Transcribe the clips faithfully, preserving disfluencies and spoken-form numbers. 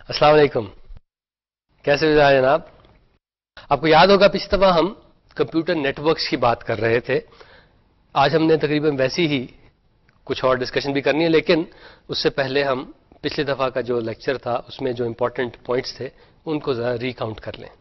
अस्सलाम वालेकुम। कैसे हो जनाब? आपको याद होगा पिछली दफा हम कंप्यूटर नेटवर्क्स की बात कर रहे थे। आज हमने तकरीबन वैसी ही कुछ और डिस्कशन भी करनी है, लेकिन उससे पहले हम पिछली दफा का जो लेक्चर था उसमें जो इंपॉर्टेंट पॉइंट्स थे उनको जरा रिकाउंट कर लें।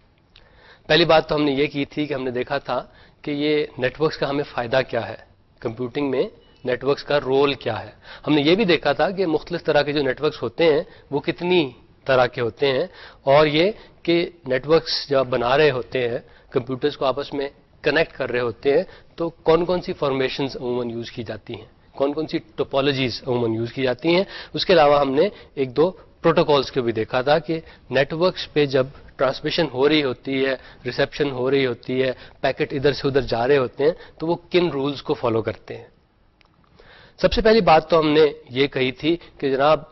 पहली बात तो हमने ये की थी कि हमने देखा था कि ये नेटवर्क्स का हमें फायदा क्या है, कंप्यूटिंग में नेटवर्क्स का रोल क्या है। हमने ये भी देखा था कि मुख्तलिफ तरह के जो नेटवर्क्स होते हैं वो कितनी तरह के होते हैं, और ये कि नेटवर्क्स जब बना रहे होते हैं, कंप्यूटर्स को आपस में कनेक्ट कर रहे होते हैं, तो कौन कौन सी फॉर्मेशंस अमूमन यूज की जाती हैं, कौन कौन सी टोपोलॉजीज अमूमन यूज की जाती हैं। उसके अलावा हमने एक दो प्रोटोकॉल्स को भी देखा था कि नेटवर्क्स पे जब ट्रांसमिशन हो रही होती है, रिसेप्शन हो रही होती है, पैकेट इधर से उधर जा रहे होते हैं, तो वो किन रूल्स को फॉलो करते हैं। सबसे पहली बात तो हमने ये कही थी कि जनाब,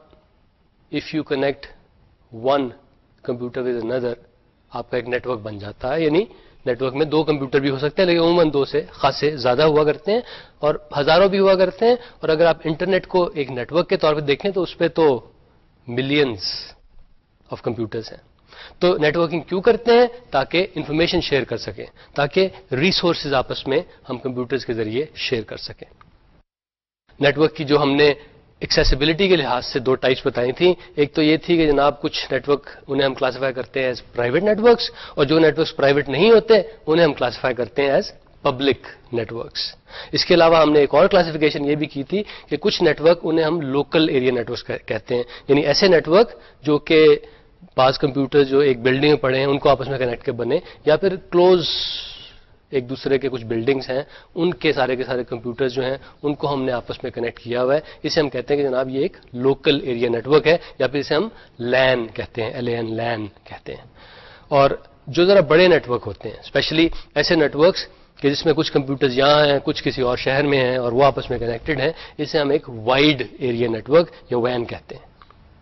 if you connect one computer with another, आपका एक नेटवर्क बन जाता है। यानी नेटवर्क में दो कंप्यूटर भी हो सकते हैं, लेकिन उमूमन दो से खासे ज्यादा हुआ करते हैं और हजारों भी हुआ करते हैं। और अगर आप इंटरनेट को एक नेटवर्क के तौर पर देखें तो उस पर तो मिलियंस ऑफ कंप्यूटर्स हैं। तो नेटवर्किंग क्यों करते हैं? ताकि इंफॉर्मेशन शेयर कर सकें, ताकि रिसोर्सेज आपस में हम कंप्यूटर्स के जरिए शेयर कर सकें। नेटवर्क की जो हमने एक्सेसिबिलिटी के लिहाज से दो टाइप्स बताई थी, एक तो ये थी कि जनाब कुछ नेटवर्क उन्हें हम क्लासिफाई करते हैं एज प्राइवेट नेटवर्क्स, और जो नेटवर्क्स प्राइवेट नहीं होते उन्हें हम क्लासिफाई करते हैं एज पब्लिक नेटवर्क्स। इसके अलावा हमने एक और क्लासिफिकेशन ये भी की थी कि कुछ नेटवर्क उन्हें हम लोकल एरिया नेटवर्क्स कहते हैं, यानी ऐसे नेटवर्क जो कि पास कंप्यूटर जो एक बिल्डिंग में पड़े हैं उनको आपस में कनेक्ट के बने, या फिर क्लोज एक दूसरे के कुछ बिल्डिंग्स हैं उनके सारे के सारे कंप्यूटर्स जो हैं उनको हमने आपस में कनेक्ट किया हुआ है। इसे हम कहते हैं कि जनाब ये एक लोकल एरिया नेटवर्क है, या फिर इसे हम लैन कहते हैं, एल ए एन लैन कहते हैं। और जो जरा बड़े नेटवर्क होते हैं, स्पेशली ऐसे नेटवर्क्स कि जिसमें कुछ कंप्यूटर्स यहाँ हैं, कुछ किसी और शहर में हैं और वो आपस में कनेक्टेड हैं, इसे हम एक वाइड एरिया नेटवर्क या वैन कहते हैं।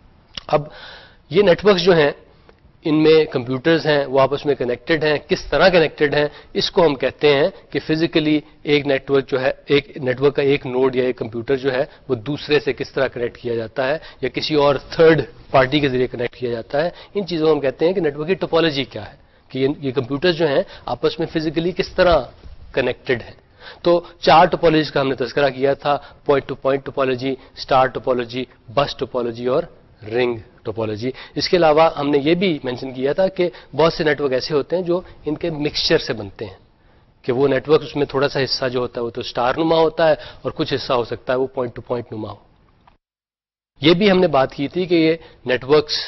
अब ये नेटवर्क्स जो हैं इनमें कंप्यूटर्स हैं, वो आपस में कनेक्टेड हैं। किस तरह कनेक्टेड हैं, इसको हम कहते हैं कि फिजिकली एक नेटवर्क जो है, एक नेटवर्क का एक नोड या एक कंप्यूटर जो है वो दूसरे से किस तरह कनेक्ट किया जाता है, या किसी और थर्ड पार्टी के जरिए कनेक्ट किया जाता है। इन चीजों को हम कहते हैं कि नेटवर्क की टोपोलॉजी क्या है, कि ये, ये कंप्यूटर्स जो हैं आपस में फिजिकली किस तरह कनेक्टेड हैं। तो चार टोपोलॉजीज का हमने तज़किरा किया था, point to point topology, star topology, bus topology और रिंग टोपोलॉजी। इसके अलावा हमने ये भी मेंशन किया था कि बहुत से नेटवर्क ऐसे होते हैं जो इनके मिक्सचर से बनते हैं, कि वो नेटवर्क उसमें थोड़ा सा हिस्सा जो होता है वो तो स्टार नुमा होता है और कुछ हिस्सा हो सकता है वो पॉइंट टू पॉइंट नुमा हो। ये भी हमने बात की थी कि ये नेटवर्क्स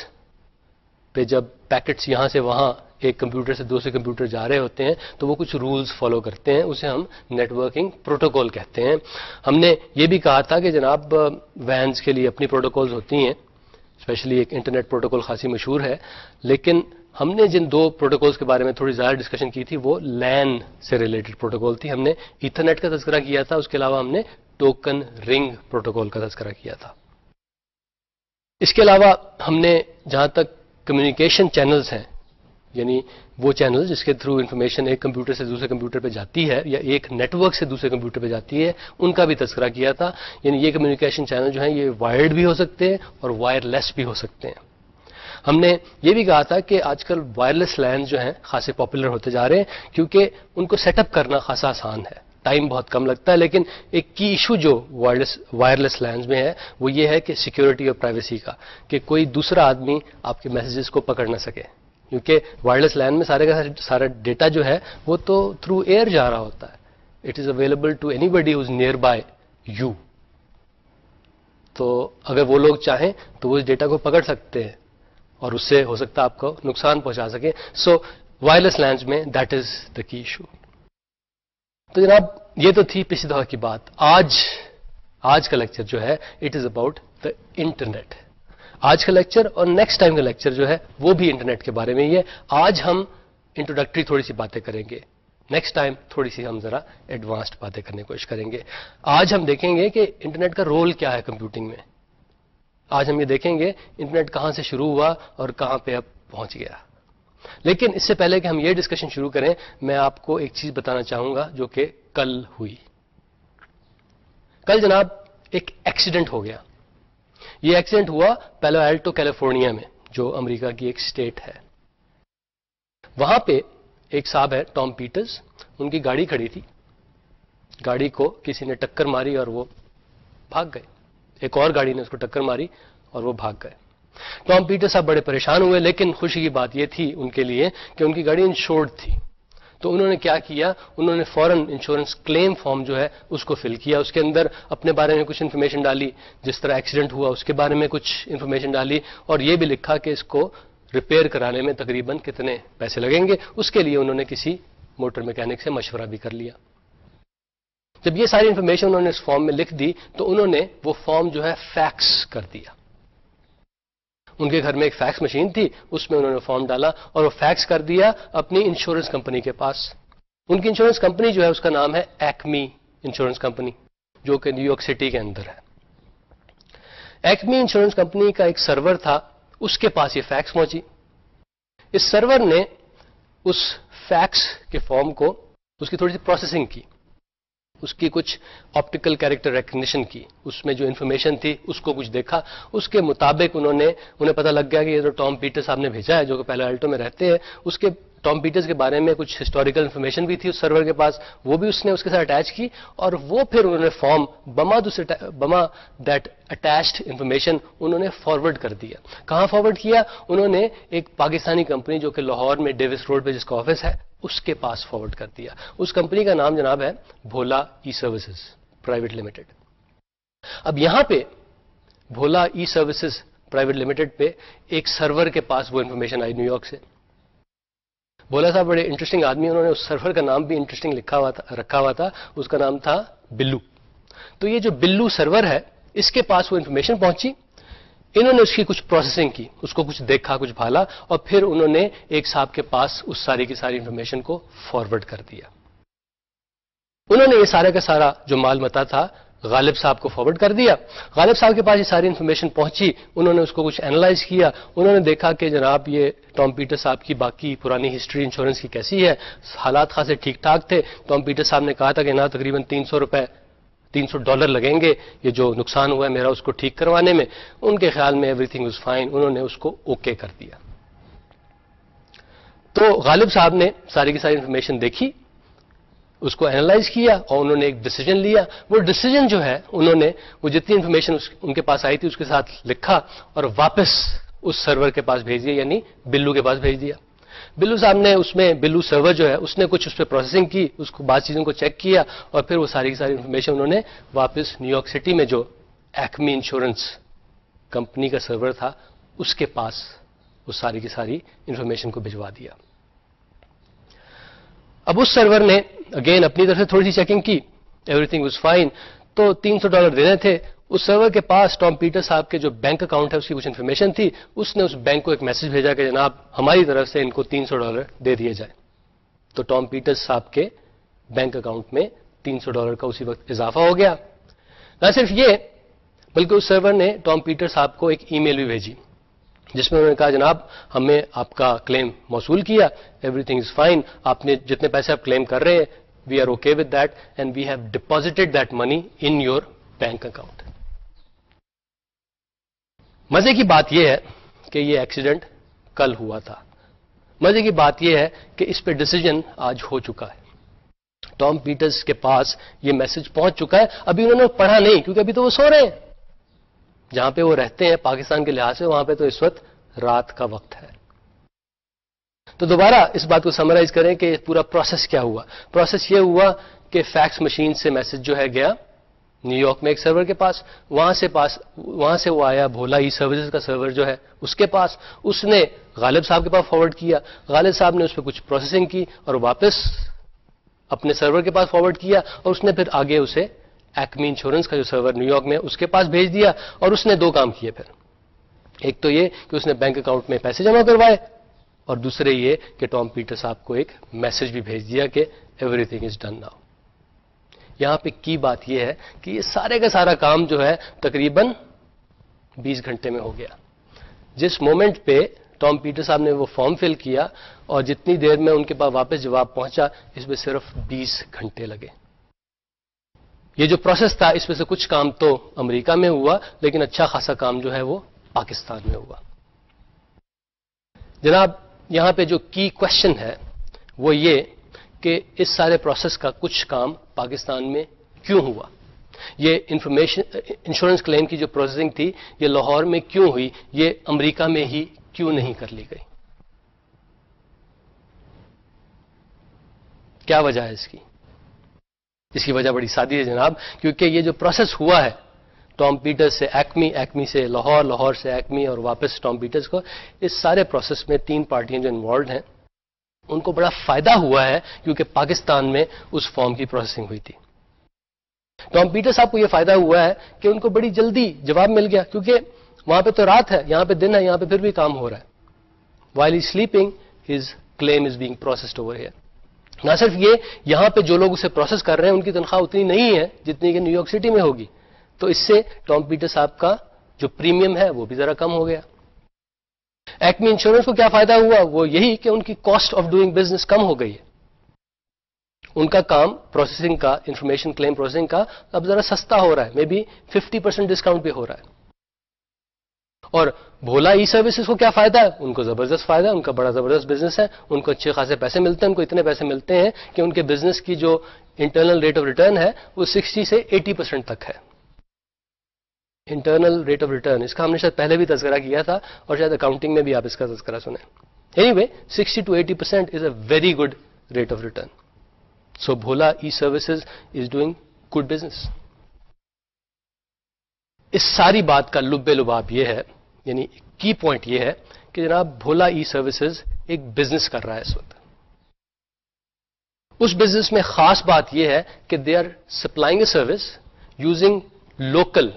पे जब पैकेट्स यहां से वहां एक कंप्यूटर से दूसरे कंप्यूटर जा रहे होते हैं तो वो कुछ रूल्स फॉलो करते हैं, उसे हम नेटवर्किंग प्रोटोकॉल कहते हैं। हमने ये भी कहा था कि जनाब वैन्स के लिए अपनी प्रोटोकॉल्स होती हैं, स्पेशली एक इंटरनेट प्रोटोकॉल खासी मशहूर है, लेकिन हमने जिन दो प्रोटोकॉल्स के बारे में थोड़ी ज्यादा डिस्कशन की थी वो लैन से रिलेटेड प्रोटोकॉल थी। हमने ईथरनेट का तज़किरा किया था, उसके अलावा हमने टोकन रिंग प्रोटोकॉल का तज़किरा किया था। इसके अलावा हमने जहां तक कम्युनिकेशन चैनल्स हैं, यानी वो चैनल जिसके थ्रू इंफॉर्मेशन एक कंप्यूटर से दूसरे कंप्यूटर पे जाती है या एक नेटवर्क से दूसरे कंप्यूटर पे जाती है, उनका भी तज़किरा किया था। यानी ये कम्युनिकेशन चैनल जो हैं ये वायर्ड भी हो सकते हैं और वायरलेस भी हो सकते हैं। हमने ये भी कहा था कि आजकल वायरलेस लैन जो हैं खासे पॉपुलर होते जा रहे हैं, क्योंकि उनको सेटअप करना खासा आसान है, टाइम बहुत कम लगता है। लेकिन एक की इशू जो वायरलेस वायरलेस लैंड में है वो ये है कि सिक्योरिटी और प्राइवेसी का, कि कोई दूसरा आदमी आपके मैसेजेस को पकड़ ना सके, क्योंकि वायरलेस लैन में सारे का सारा डेटा जो है वो तो थ्रू एयर जा रहा होता है। It is available to anybody who is near by you. तो अगर वो लोग चाहें तो वो इस डेटा को पकड़ सकते हैं और उससे हो सकता है आपको नुकसान पहुंचा सके। सो वायरलेस लैंड में that is the key issue. तो जनाब ये तो थी पिछली दफा की बात। आज आज का लेक्चर जो है it is about the internet. आज का लेक्चर और नेक्स्ट टाइम का लेक्चर जो है वो भी इंटरनेट के बारे में ही है। आज हम इंट्रोडक्टरी थोड़ी सी बातें करेंगे, नेक्स्ट टाइम थोड़ी सी हम जरा एडवांस्ड बातें करने की कोशिश करेंगे। आज हम देखेंगे कि इंटरनेट का रोल क्या है कंप्यूटिंग में। आज हम ये देखेंगे इंटरनेट कहां से शुरू हुआ और कहां पे अब पहुंच गया। लेकिन इससे पहले कि हम ये डिस्कशन शुरू करें, मैं आपको एक चीज बताना चाहूंगा जो कि कल हुई। कल जनाब एक एक्सीडेंट हो गया। ये एक्सीडेंट हुआ पैलो एल्टो कैलिफोर्निया में, جو امریکہ کی ایک اسٹیٹ ہے. وہاں پہ ایک صاحب ہے ٹام پیٹرز، ان کی گاڑی کھڑی تھی، گاڑی کو کسی نے ٹکر ماری اور وہ بھاگ گئے. ایک اور گاڑی نے اس کو ٹکر ماری اور وہ بھاگ گئے. ٹام پیٹرز صاحب بڑے پریشان ہوئے، لیکن خوشی کی بات یہ تھی ان کے لیے کہ ان کی گاڑی انشورڈ تھی. تو انہوں نے کیا کیا، انہوں نے فوراً انشورنس کلیم فارم جو ہے اس کو فل کیا. اس کے اندر اپنے بارے میں کچھ انفارمیشن ڈالی، جس طرح ایکسیڈنٹ ہوا اس کے بارے میں کچھ انفارمیشن ڈالی، اور یہ بھی لکھا کہ اس کو ریپیئر کرانے میں تقریباً کتنے پیسے لگیں گے. اس کے لیے انہوں نے کسی موٹر میکینک سے مشورہ بھی کر لیا. جب یہ ساری انفارمیشن انہوں نے اس فارم میں لکھ دی تو انہوں نے وہ فارم جو ہے فیکس کر دیا. ان کے گھر میں ایک فیکس مشین تھی، اس میں انہوں نے فارم ڈالا اور وہ فیکس کر دیا اپنی انشورنس کمپنی کے پاس. ان کی انشورنس کمپنی جو ہے اس کا نام ہے ایکمی انشورنس کمپنی، جو کہ نیو یارک سٹی کے اندر ہے. ایکمی انشورنس کمپنی کا ایک سرور تھا، اس کے پاس یہ فیکس پہنچی. اس سرور نے اس فیکس کے فارم کو، اس کی تھوڑی سی پروسیسنگ کی، اس کی کچھ آپٹیکل کیریکٹر ریکگنیشن کی، اس میں جو انفارمیشن تھی اس کو کچھ دیکھا. اس کے مطابق انہوں نے انہیں پتہ لگ گیا کہ یہ جو ٹام پیٹر صاحب نے بھیجا ہے، جو کہ پہلے الٹو میں رہتے ہیں، اس کے ٹام پیٹرز کے بارے میں کچھ ہسٹوریکل انفارمیشن بھی تھی اس سرور کے پاس، وہ بھی اس نے اس کے ساتھ اٹیچ کی. اور وہ پھر انہوں نے فارم بما بما دیٹ اٹیچڈ انفارمیشن انہوں نے فارورڈ کر دیا. کہاں فارورڈ کیا؟ انہوں نے ایک پاکستانی کمپنی جو کہ لاہور میں ڈیوس روڈ پہ جس کا آفس ہے اس کے پاس فارورڈ کر دیا. اس کمپنی کا نام جناب ہے بھولا ای سروسز پرائیویٹ لمیٹڈ. اب یہاں پہ بھولا ای سروسز پرائیویٹ لمیٹڈ پہ ایک سرور کے پاس وہ انفارمیشن آئی نیو یارک سے. بھولا صاحب بڑے انٹرسٹنگ آدمی، انہوں نے اس سرور کا نام بھی انٹرسٹنگ لکھا ہوا تھا رکھا ہوا تھا اس کا نام تھا بلو. تو یہ جو بلو سرور ہے اس کے پاس وہ انفارمیشن پہنچی، انہوں نے اس کی کچھ پروسیسنگ کی، اس کو کچھ دیکھا، کچھ بھالا، اور پھر انہوں نے ایک صاحب کے پاس اس ساری کی ساری انفارمیشن کو فارورڈ کر دیا. انہوں نے یہ سارا کا سارا جو مال متا تھا غالب صاحب کو فارورڈ کر دیا. غالب صاحب کے پاس یہ ساری انفارمیشن پہنچی، انہوں نے اس کو کچھ اینالائز کیا. انہوں نے دیکھا کہ جناب یہ ٹام پیٹر صاحب کی باقی پرانی ہسٹری انشورنس کی کیسی ہے، حالات خاصے ٹھیک ٹھاک تھے. ٹام پیٹر صاحب نے کہا تھا کہ نا تقریباً تین سو روپے تین سو ڈالر لگیں گے یہ جو نقصان ہوا ہے میرا اس کو ٹھیک کروانے میں. ان کے خیال میں ایوری تھنگ واز فائن، انہوں نے اس کو اوکے کر دیا. تو غالب صاحب نے ساری کی ساری انفارمیشن دیکھی، اس کو اینالائز کیا اور انہوں نے ایک ڈیسیجن لیا. وہ ڈیسیجن جو ہے انہوں نے وہ جتنی انفارمیشن ان کے پاس آئی تھی اس کے ساتھ لکھا اور واپس اس سرور کے پاس بھیج دیا، یعنی بلو کے پاس بھیج دیا. بلو صاحب نے اس میں بلو سرور جو ہے اس نے کچھ اس پہ پروسیسنگ کی، اس کو بعض چیزوں کو چیک کیا اور پھر وہ ساری کی ساری انفارمیشن انہوں نے واپس نیو یارک سٹی میں جو ایکمی انشورنس کمپنی کا سرور تھا اس کے پاس وہ ساری کی ساری انفارمیشن کو بھجوا دیا. اب اس سرور نے اگین اپنی طرف سے تھوڑی سی چیکنگ کی، ایوری تھنگ واز فائن. تو تین سو ڈالر دینے تھے. اس سرور کے پاس ٹام پیٹر صاحب کے جو بینک اکاؤنٹ ہے اس کی کچھ انفارمیشن تھی. اس نے اس بینک کو ایک میسج بھیجا کہ جناب ہماری طرف سے ان کو تین سو ڈالر دے دیے جائے. تو ٹام پیٹر صاحب کے بینک اکاؤنٹ میں تین سو ڈالر کا اسی وقت اضافہ ہو گیا. نہ صرف یہ بلکہ اس سرور نے ٹام پیٹر صاحب کو ایک ای میل بھی بھیجی جس میں انہوں نے کہا جناب ہمیں آپ کا کلیم موصول کیا، ایوری تھنگ از فائن، آپ نے جتنے پیسے آپ کلیم کر رہے ہیں we are okay with that and we have deposited that money in your bank account. مزے کی بات یہ ہے کہ یہ ایکسیڈنٹ کل ہوا تھا. مزے کی بات یہ ہے کہ اس پہ ڈیسیجن آج ہو چکا ہے. ٹام پیٹرز کے پاس یہ میسج پہنچ چکا ہے. ابھی انہوں نے پڑھا نہیں کیونکہ ابھی تو وہ سو رہے ہیں. جہاں پہ وہ رہتے ہیں پاکستان کے لحاظ سے وہاں پہ تو اس وقت رات کا وقت ہے. تو دوبارہ اس بات کو سمرائز کریں کہ پورا پروسیس کیا ہوا. پروسیس یہ ہوا کہ فیکس مشین سے میسج جو ہے گیا نیو یارک میں ایک سرور کے پاس، وہاں سے پاس وہاں سے وہ آیا بھولا ای سروسز کا سرور جو ہے اس کے پاس، اس نے غالب صاحب کے پاس فارورڈ کیا. غالب صاحب نے اس پہ کچھ پروسیسنگ کی اور واپس اپنے سرور کے پاس فارورڈ کیا اور اس نے پھر آگے اسے ایکمی انشورنس کا جو سرور نیو یارک میں اس کے پاس بھیج دیا. اور اس نے دو کام کیے پھر. ایک تو یہ کہ اس نے بینک اکاؤنٹ میں پیسے جمع کروائے اور دوسرے یہ کہ ٹام پیٹر صاحب کو ایک میسج بھی بھیج دیا کہ everything is done now. یہاں پہ کی بات یہ ہے کہ یہ سارے کا سارا کام جو ہے تقریباً بیس گھنٹے میں ہو گیا. جس مومنٹ پہ ٹام پیٹر صاحب نے وہ فارم فل کیا اور جتنی دیر میں ان کے پاس واپس جواب پہنچا اس میں صرف بیس گھنٹے لگے. یہ جو پروسیس تھا اس میں سے کچھ کام تو امریکہ میں ہوا لیکن اچھا خاصا کام جو ہے وہ پاکستان میں ہوا. جناب یہاں پہ جو کی کوشچن ہے وہ یہ کہ اس سارے پروسیس کا کچھ کام پاکستان میں کیوں ہوا. یہ انفارمیشن انشورنس کلیم کی جو پروسیسنگ تھی یہ لاہور میں کیوں ہوئی, یہ امریکہ میں ہی کیوں نہیں کر لی گئی؟ کیا وجہ ہے اس کی؟ اس کی وجہ بڑی سادی ہے جناب, کیونکہ یہ جو پروسیس ہوا ہے ٹام پیٹرز سے ایکمی, ایکمی سے لاہور, لاہور سے ایکمی اور واپس ٹام پیٹرز کو, اس سارے پروسیس میں تین پارٹیاں جو انوالوڈ ہیں ان کو بڑا فائدہ ہوا ہے کیونکہ پاکستان میں اس فارم کی پروسیسنگ ہوئی تھی. ٹام پیٹر صاحب کو یہ فائدہ ہوا ہے کہ ان کو بڑی جلدی جواب مل گیا, کیونکہ وہاں پہ تو رات ہے, یہاں پہ دن ہے, یہاں پہ پھر بھی کام ہو رہا ہے. While he sleeping his claim is being processed over here. نہ صرف یہ, یہاں پہ جو لوگ اسے پروسیس کر رہے ہیں ان کی تنخواہ اتنی نہیں ہے جتنی کہ نیو یارک سٹی میں ہوگی, تو اس سے ٹام پیٹر صاحب کا جو پریمیم ہے وہ بھی ذرا کم ہو گیا. ایکمی انشورنس کو کیا فائدہ ہوا؟ وہ یہی کہ ان کی کاسٹ آف ڈوئنگ بزنس کم ہو گئی ہے. ان کا کام پروسیسنگ کا, انفارمیشن کلیم پروسیسنگ کا اب ذرا سستا ہو رہا ہے, maybe fifty percent discount پہ ہو رہا ہے. اور بھولا ای سروسز کو کیا فائدہ ہے؟ ان کو زبردست فائدہ ہے, ان کا بڑا زبردست بزنس ہے, ان کو اچھے خاصے پیسے ملتے ہیں, ان کو اتنے پیسے ملتے ہیں کہ ان کے بزنس کی جو انٹرنل ریٹ آف ریٹرن ہے وہ سکسٹی سے ایٹی پرسینٹ تک ہے. انٹرنل ریٹ آف ریٹرن, اس کا ہم نے شاید پہلے بھی تذکرہ کیا تھا اور شاید اکاؤنٹنگ میں بھی آپ اس کا تذکرہ سنیں. Anyway sixty to eighty percent is a very good rate of return. So Bhola e services is doing good business. اس ساری بات کا لب لباب یہ ہے, یعنی کی پوائنٹ یہ ہے کہ جناب بھولا ای سروسز ایک بزنس کر رہا ہے اس وقت. اس بزنس میں خاص بات یہ ہے کہ they are supplying a service using local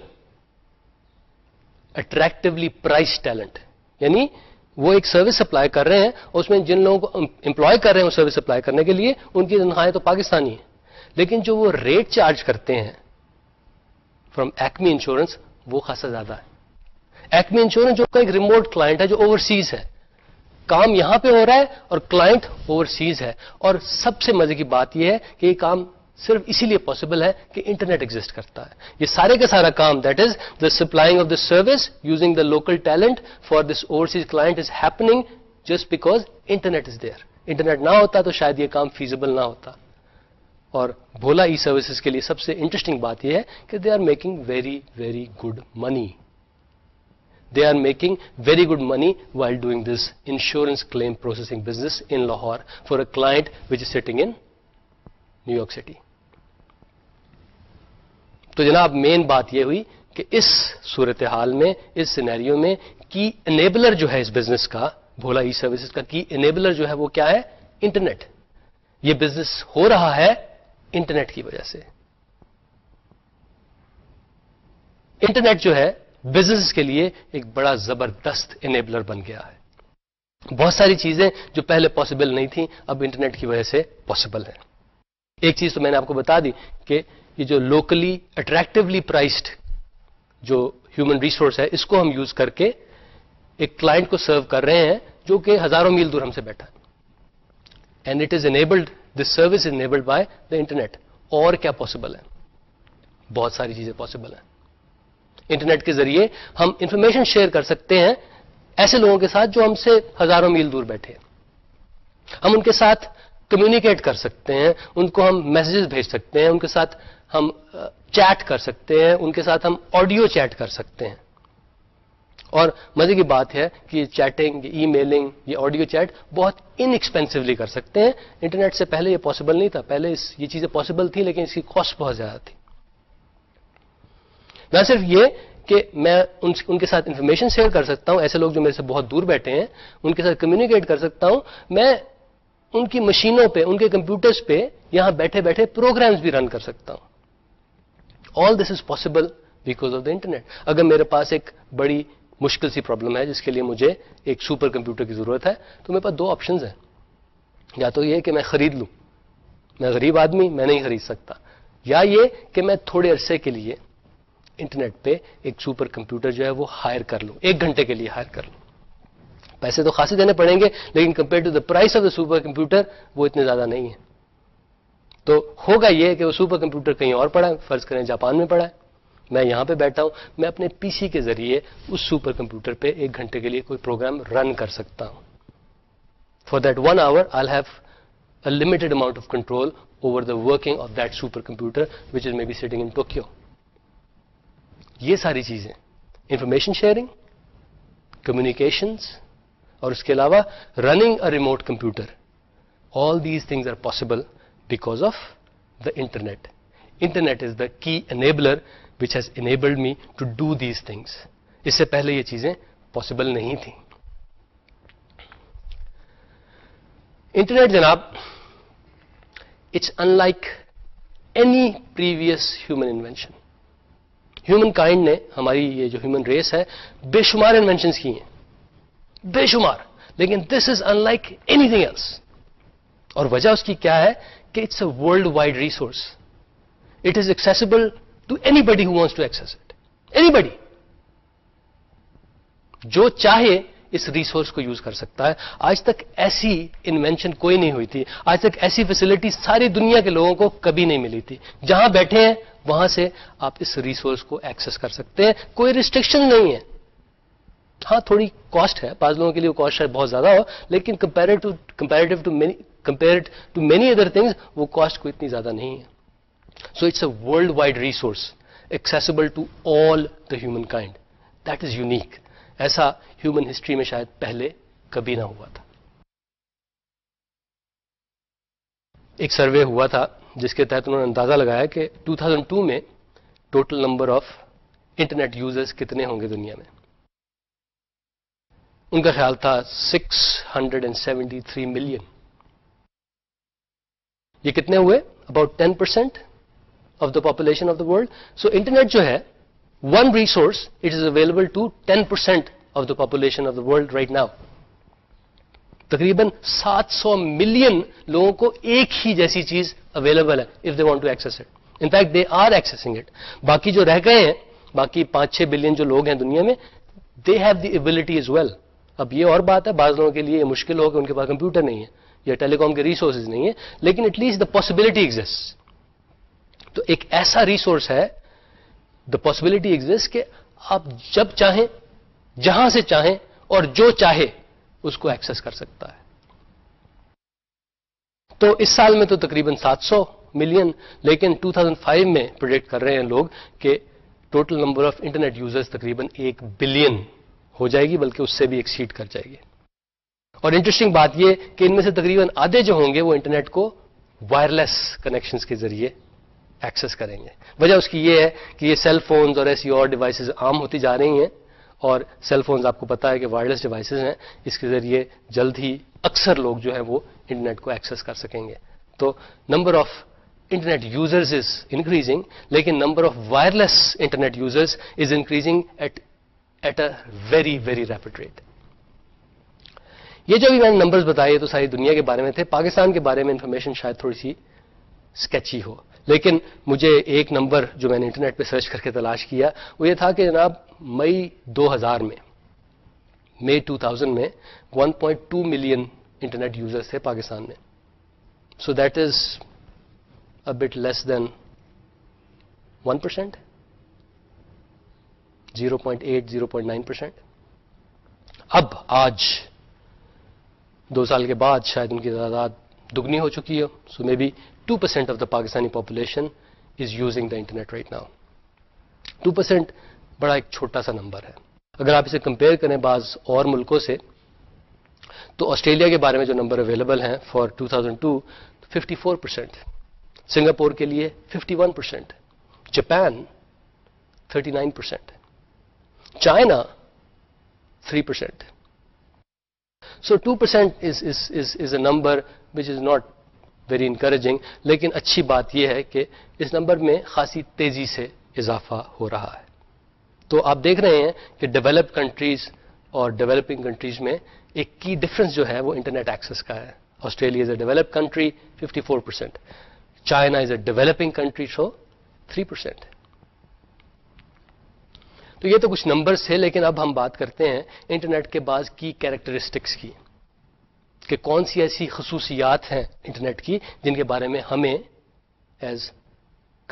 attractively price talent. یعنی وہ ایک سروس سپلائی کر رہے ہیں, اس میں جن لوگوں کو امپلائی کر رہے ہیں وہ سروس سپلائی کرنے کے لیے ان کی تنخواہیں تو پاکستانی ہیں, لیکن جو وہ ریٹ چارج کرتے ہیں فرام ایکمی انشورنس وہ خاصا زیادہ ہے. ایکمی انشورنس جو ایک ریموٹ کلائنٹ ہے جو اوورسیز ہے, کام یہاں پہ ہو رہا ہے اور کلائنٹ اوورسیز ہے. اور سب سے مزے کی بات یہ ہے کہ یہ کام صرف اسی لیے پاسبل ہے کہ انٹرنیٹ ایگزسٹ کرتا ہے. یہ سارے کا سارا کام, that is the supplying of the service using the local talent for this overseas client is happening just because internet is there. Internet نہ ہوتا تو شاید یہ کام فیزیبل نہ ہوتا. اور بھولا ای سروسز کے لیے سب سے انٹرسٹنگ بات یہ ہے کہ they are making very very good money. They are making very good money while doing this insurance claim processing business in Lahore for a client which is sitting in New York City. تو جناب مین بات یہ ہوئی کہ اس صورتحال میں, اس scenario میں کی انیبلر جو ہے اس بزنس کا, بھولا ای سروسز کا کی انیبلر جو ہے وہ کیا ہے؟ انٹرنیٹ. یہ بزنس ہو رہا ہے انٹرنیٹ کی وجہ سے. انٹرنیٹ جو ہے بزنس کے لیے ایک بڑا زبردست انیبلر بن گیا ہے. بہت ساری چیزیں جو پہلے پاسبل نہیں تھیں اب انٹرنیٹ کی وجہ سے پاسبل ہیں. ایک چیز تو میں نے آپ کو بتا دی کہ یہ جو لوکلی اٹریکٹولی پرائسڈ جو ہیومن ریسورس ہے اس کو ہم یوز کر کے ایک کلائنٹ کو سرو کر رہے ہیں جو کہ ہزاروں میل دور ہم سے بیٹھا ہے. And it is enabled, this service is enabled by the internet. اور کیا پاسبل ہے؟ بہت ساری چیزیں پاسبل ہیں. انٹرنیٹ کے ذریعے ہم انفارمیشن شیئر کر سکتے ہیں ایسے لوگوں کے ساتھ جو ہم سے ہزاروں میل دور بیٹھے. ہم ان کے ساتھ کمیونیکیٹ کر سکتے ہیں, ان کو ہم میسجز بھیج سکتے ہیں, ان کے ساتھ ہم چیٹ کر سکتے ہیں, ان کے ساتھ ہم آڈیو چیٹ کر سکتے ہیں. اور مزے کی بات ہے کہ یہ چیٹنگ, یہ ای میلنگ, یہ آڈیو چیٹ بہت ان ایکسپینسولی کر سکتے ہیں. انٹرنیٹ سے پہلے یہ پاسبل نہیں تھا. پہلے اس یہ چیزیں پاسبل تھیں لیکن اس کی کاسٹ بہت زیادہ تھی. نہ صرف یہ کہ میں ان کے ساتھ انفارمیشن شیئر کر سکتا ہوں, ایسے لوگ جو میرے سے بہت دور بیٹھے ہیں ان کے ساتھ کمیونیکیٹ کر سکتا ہوں, میں ان کی مشینوں پہ, ان کے کمپیوٹرز پہ یہاں بیٹھے بیٹھے پروگرامز بھی رن کر سکتا ہوں. All this is possible because of the internet. اگر میرے پاس ایک بڑی مشکل سی پرابلم ہے جس کے لیے مجھے ایک سپر کمپیوٹر کی ضرورت ہے تو میرے پاس دو آپشنز ہیں. یا تو یہ کہ میں خرید لوں, میں غریب آدمی میں نہیں خرید سکتا, یا یہ کہ میں تھوڑے عرصے کے لیے انٹرنیٹ پہ ایک سپر کمپیوٹر جو ہے وہ ہائر کر لوں, ایک گھنٹے کے لیے ہائر کر لوں. پیسے تو خاصے دینے پڑیں گے لیکن compare to the price of the super computer وہ اتنے زیادہ نہیں ہے. تو ہوگا یہ کہ وہ سپر کمپیوٹر کہیں اور پڑا ہے, فرض کریں جاپان میں پڑا ہے, میں یہاں پہ بیٹھا ہوں, میں اپنے پی سی کے ذریعے اس سپر کمپیوٹر پہ ایک گھنٹے کے لیے کوئی پروگرام رن کر سکتا ہوں. For that one hour, I'll have a limited amount of control over the working of that supercomputer, which is maybe sitting in Tokyo. یہ ساری چیزیں انفارمیشن شیئرنگ, کمیونیکیشنز, اور اس کے علاوہ running a remote computer, all these things are possible because of the internet. Internet is the key enabler which has enabled me to do these things. اس سے پہلے یہ چیزیں پاسبل نہیں تھیں. انٹرنیٹ جناب, it's unlike any previous human invention. Humankind نے, ہماری یہ جو ہیومن ریس ہے, بے شمار انوینشنس کی ہیں, بے شمار, لیکن this is unlike anything else. اور وجہ اس کی کیا ہے کہ it's a worldwide resource. It is accessible to anybody who wants to access it. Anybody جو چاہے اس ریسورس کو یوز کر سکتا ہے. آج تک ایسی انوینشن کوئی نہیں ہوئی تھی, آج تک ایسی فیسلٹی ساری دنیا کے لوگوں کو کبھی نہیں ملی تھی. جہاں بیٹھے ہیں وہاں سے آپ اس ریسورس کو ایکسس کر سکتے ہیں, کوئی ریسٹرکشن نہیں ہے. ہاں تھوڑی کاسٹ ہے, بعض لوگوں کے لیے کاسٹ شاید بہت زیادہ ہو, لیکن comparative comparative to many compared to many other things وہ کاسٹ کوئی اتنی زیادہ نہیں ہے. So it's a worldwide resource accessible to all the humankind. That is unique. ایسا ہیومن ہسٹری میں شاید پہلے کبھی نہ ہوا تھا. ایک سروے ہوا تھا جس کے تحت انہوں نے اندازہ لگایا کہ دو ہزار دو میں total number of internet users کتنے ہوں گے دنیا میں. ان کا خیال تھا six hundred and seventy three million. یہ کتنے ہوئے؟ About ten percent of the population of the world. So internet جو ہے one resource, it is available to ten percent of the population of the world right now. تقریباً سات سو million لوگوں کو ایک ہی جیسی چیز اویلیبل ہے if they want to access it. In fact they are accessing it. باقی جو رہ گئے ہیں, باقی پانچ چھ بلین جو لوگ ہیں دنیا میں, they have the ability as well. اب یہ اور بات ہے, بعض لوگوں کے لیے یہ مشکل ہو کہ ان کے پاس کمپیوٹر نہیں ہے یا ٹیلی کام کے ریسورسز نہیں ہے, لیکن at least the possibility exist. تو ایک ایسا ریسورس ہے, دا پاسبلٹی ایگزسٹ, کہ آپ جب چاہیں, جہاں سے چاہیں اور جو چاہے اس کو ایکسس کر سکتا ہے. تو اس سال میں تو تقریباً سات سو ملین, لیکن دو ہزار پانچ میں پروڈکٹ کر رہے ہیں لوگ کہ total number of internet users تقریباً ایک بلین ہو جائے گی, بلکہ اس سے بھی ایکسیڈ کر جائے گی. اور انٹرسٹنگ بات یہ کہ ان میں سے تقریباً آدھے جو ہوں گے وہ انٹرنیٹ کو وائرلیس کنیکشنز کے ذریعے ایکسس کریں گے. وجہ اس کی یہ ہے کہ یہ سیل فونز اور ایسی اور ڈیوائسز عام ہوتی جا رہی ہیں, اور سیل فونز آپ کو پتا ہے کہ وائرلیس ڈیوائسز ہیں, اس کے ذریعے جلد ہی اکثر لوگ جو ہیں وہ انٹرنیٹ کو ایکسس کر سکیں گے. تو number of internet users is increasing, لیکن number of wireless internet users is increasing at at a very very rapid rate. یہ جو بھی میں نے نمبرز بتائے تو ساری دنیا کے بارے میں تھے. پاکستان کے بارے میں انفارمیشن شاید تھوڑی سی اسکیچی ہو, لیکن مجھے ایک نمبر جو میں نے انٹرنیٹ پہ سرچ کر کے تلاش کیا وہ یہ تھا کہ جناب مئی دو ہزار میں, مئی ٹو تھاؤزینڈ میں one point two million internet users تھے پاکستان میں. So that is a bit less than one percent, zero point eight zero point nine percent. اب آج دو سال کے بعد شاید ان کی تعداد دگنی ہو چکی ہے. So maybe two percent of the Pakistani population is using the internet right now. Two percent بڑا ایک چھوٹا سا نمبر ہے. اگر آپ اسے کمپیئر کریں بعض اور ملکوں سے, تو آسٹریلیا کے بارے میں جو نمبر اویلیبل ہیں for two thousand two, fifty four percent, Singapore کے لیے fifty one percent, Japan thirty nine percent, China three percent. So two percent is is is a number which is not very encouraging, لیکن اچھی بات یہ ہے کہ اس number میں خاصی تیزی سے اضافہ ہو رہا ہے. تو آپ دیکھ رہے ہیں کہ ڈیولپڈ کنٹریز اور ڈیولپنگ کنٹریز میں ایک کی ڈفرنس جو ہے وہ انٹرنیٹ ایکسس کا ہے. Australia is a developed country, fifty four percent. China is a developing country, so three percent. تو یہ تو کچھ نمبرز تھے, لیکن اب ہم بات کرتے ہیں انٹرنیٹ کے بعض کی کیریکٹرسٹکس کی, کہ کون سی ایسی خصوصیات ہیں انٹرنیٹ کی جن کے بارے میں ہمیں ایز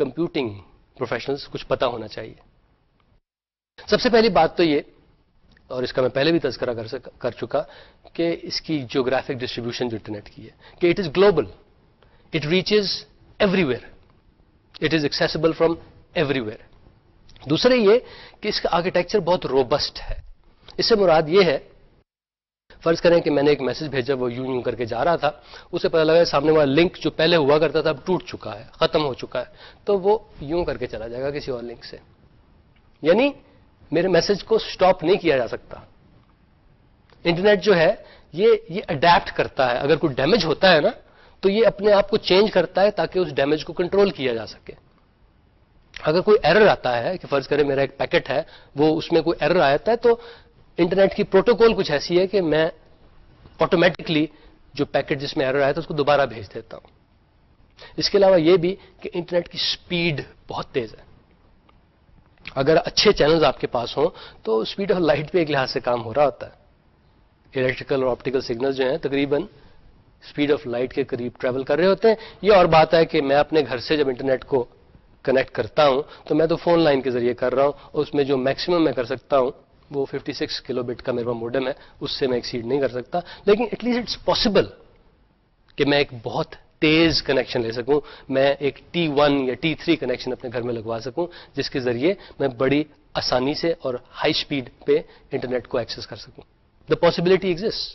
کمپیوٹنگ پروفیشنلز کچھ پتا ہونا چاہیے. سب سے پہلی بات تو یہ, اور اس کا میں پہلے بھی تذکرہ کر سک, کر چکا کہ اس کی جیوگرافک ڈسٹریبیوشن جو انٹرنیٹ کی ہے کہ it is global, it reaches everywhere, it is accessible from everywhere. دوسرے یہ کہ اس کا آرکیٹیکچر بہت روبسٹ ہے. اس سے مراد یہ ہے, فرض کریں کہ میں نے ایک میسج بھیجا, وہ یوں یوں کر کے جا رہا تھا, اسے پتہ لگا سامنے والا لنک جو پہلے ہوا کرتا تھا اب ٹوٹ چکا ہے, ختم ہو چکا ہے, تو وہ یوں کر کے چلا جائے گا کسی اور لنک سے. یعنی میرے میسج کو سٹاپ نہیں کیا جا سکتا. انٹرنیٹ جو ہے یہ یہ اڈیپٹ کرتا ہے. اگر کوئی ڈیمیج ہوتا ہے نا تو یہ اپنے آپ کو چینج کرتا ہے تاکہ اس ڈیمیج کو کنٹرول کیا جا سکے. اگر کوئی ایرر آتا ہے کہ فرض کریں میرا ایک پیکٹ ہے, وہ اس میں کوئی ایرر آتا ہے, تو انٹرنیٹ کی پروٹوکول کچھ ایسی ہے کہ میں آٹومیٹکلی جو پیکٹ جس میں ایرر آیا تھا اس کو دوبارہ بھیج دیتا ہوں. اس کے علاوہ یہ بھی کہ انٹرنیٹ کی سپیڈ بہت تیز ہے. اگر اچھے چینلز آپ کے پاس ہوں تو سپیڈ آف لائٹ پہ ایک لحاظ سے کام ہو رہا ہوتا ہے. الیکٹریکل اور آپٹیکل سگنل جو ہیں تقریباً سپیڈ آف لائٹ کے قریب ٹریول کر رہے ہوتے ہیں. یہ اور بات ہے کہ میں اپنے گھر سے جب انٹرنیٹ کو کنیکٹ کرتا ہوں تو میں تو فون لائن کے ذریعے کر رہا ہوں, اور اس میں جو میکسیمم میں کر سکتا ہوں وہ ففٹی سکس کلو بٹ کا میرا موڈم ہے, اس سے میں ایکسیڈ نہیں کر سکتا. لیکن ایٹ لیسٹ اٹس پاسبل کہ میں ایک بہت تیز کنیکشن لے سکوں, میں ایک ٹی ون یا ٹی تھری کنیکشن اپنے گھر میں لگوا سکوں, جس کے ذریعے میں بڑی آسانی سے اور ہائی اسپیڈ پہ انٹرنیٹ کو ایکسس کر سکوں. The possibility exist.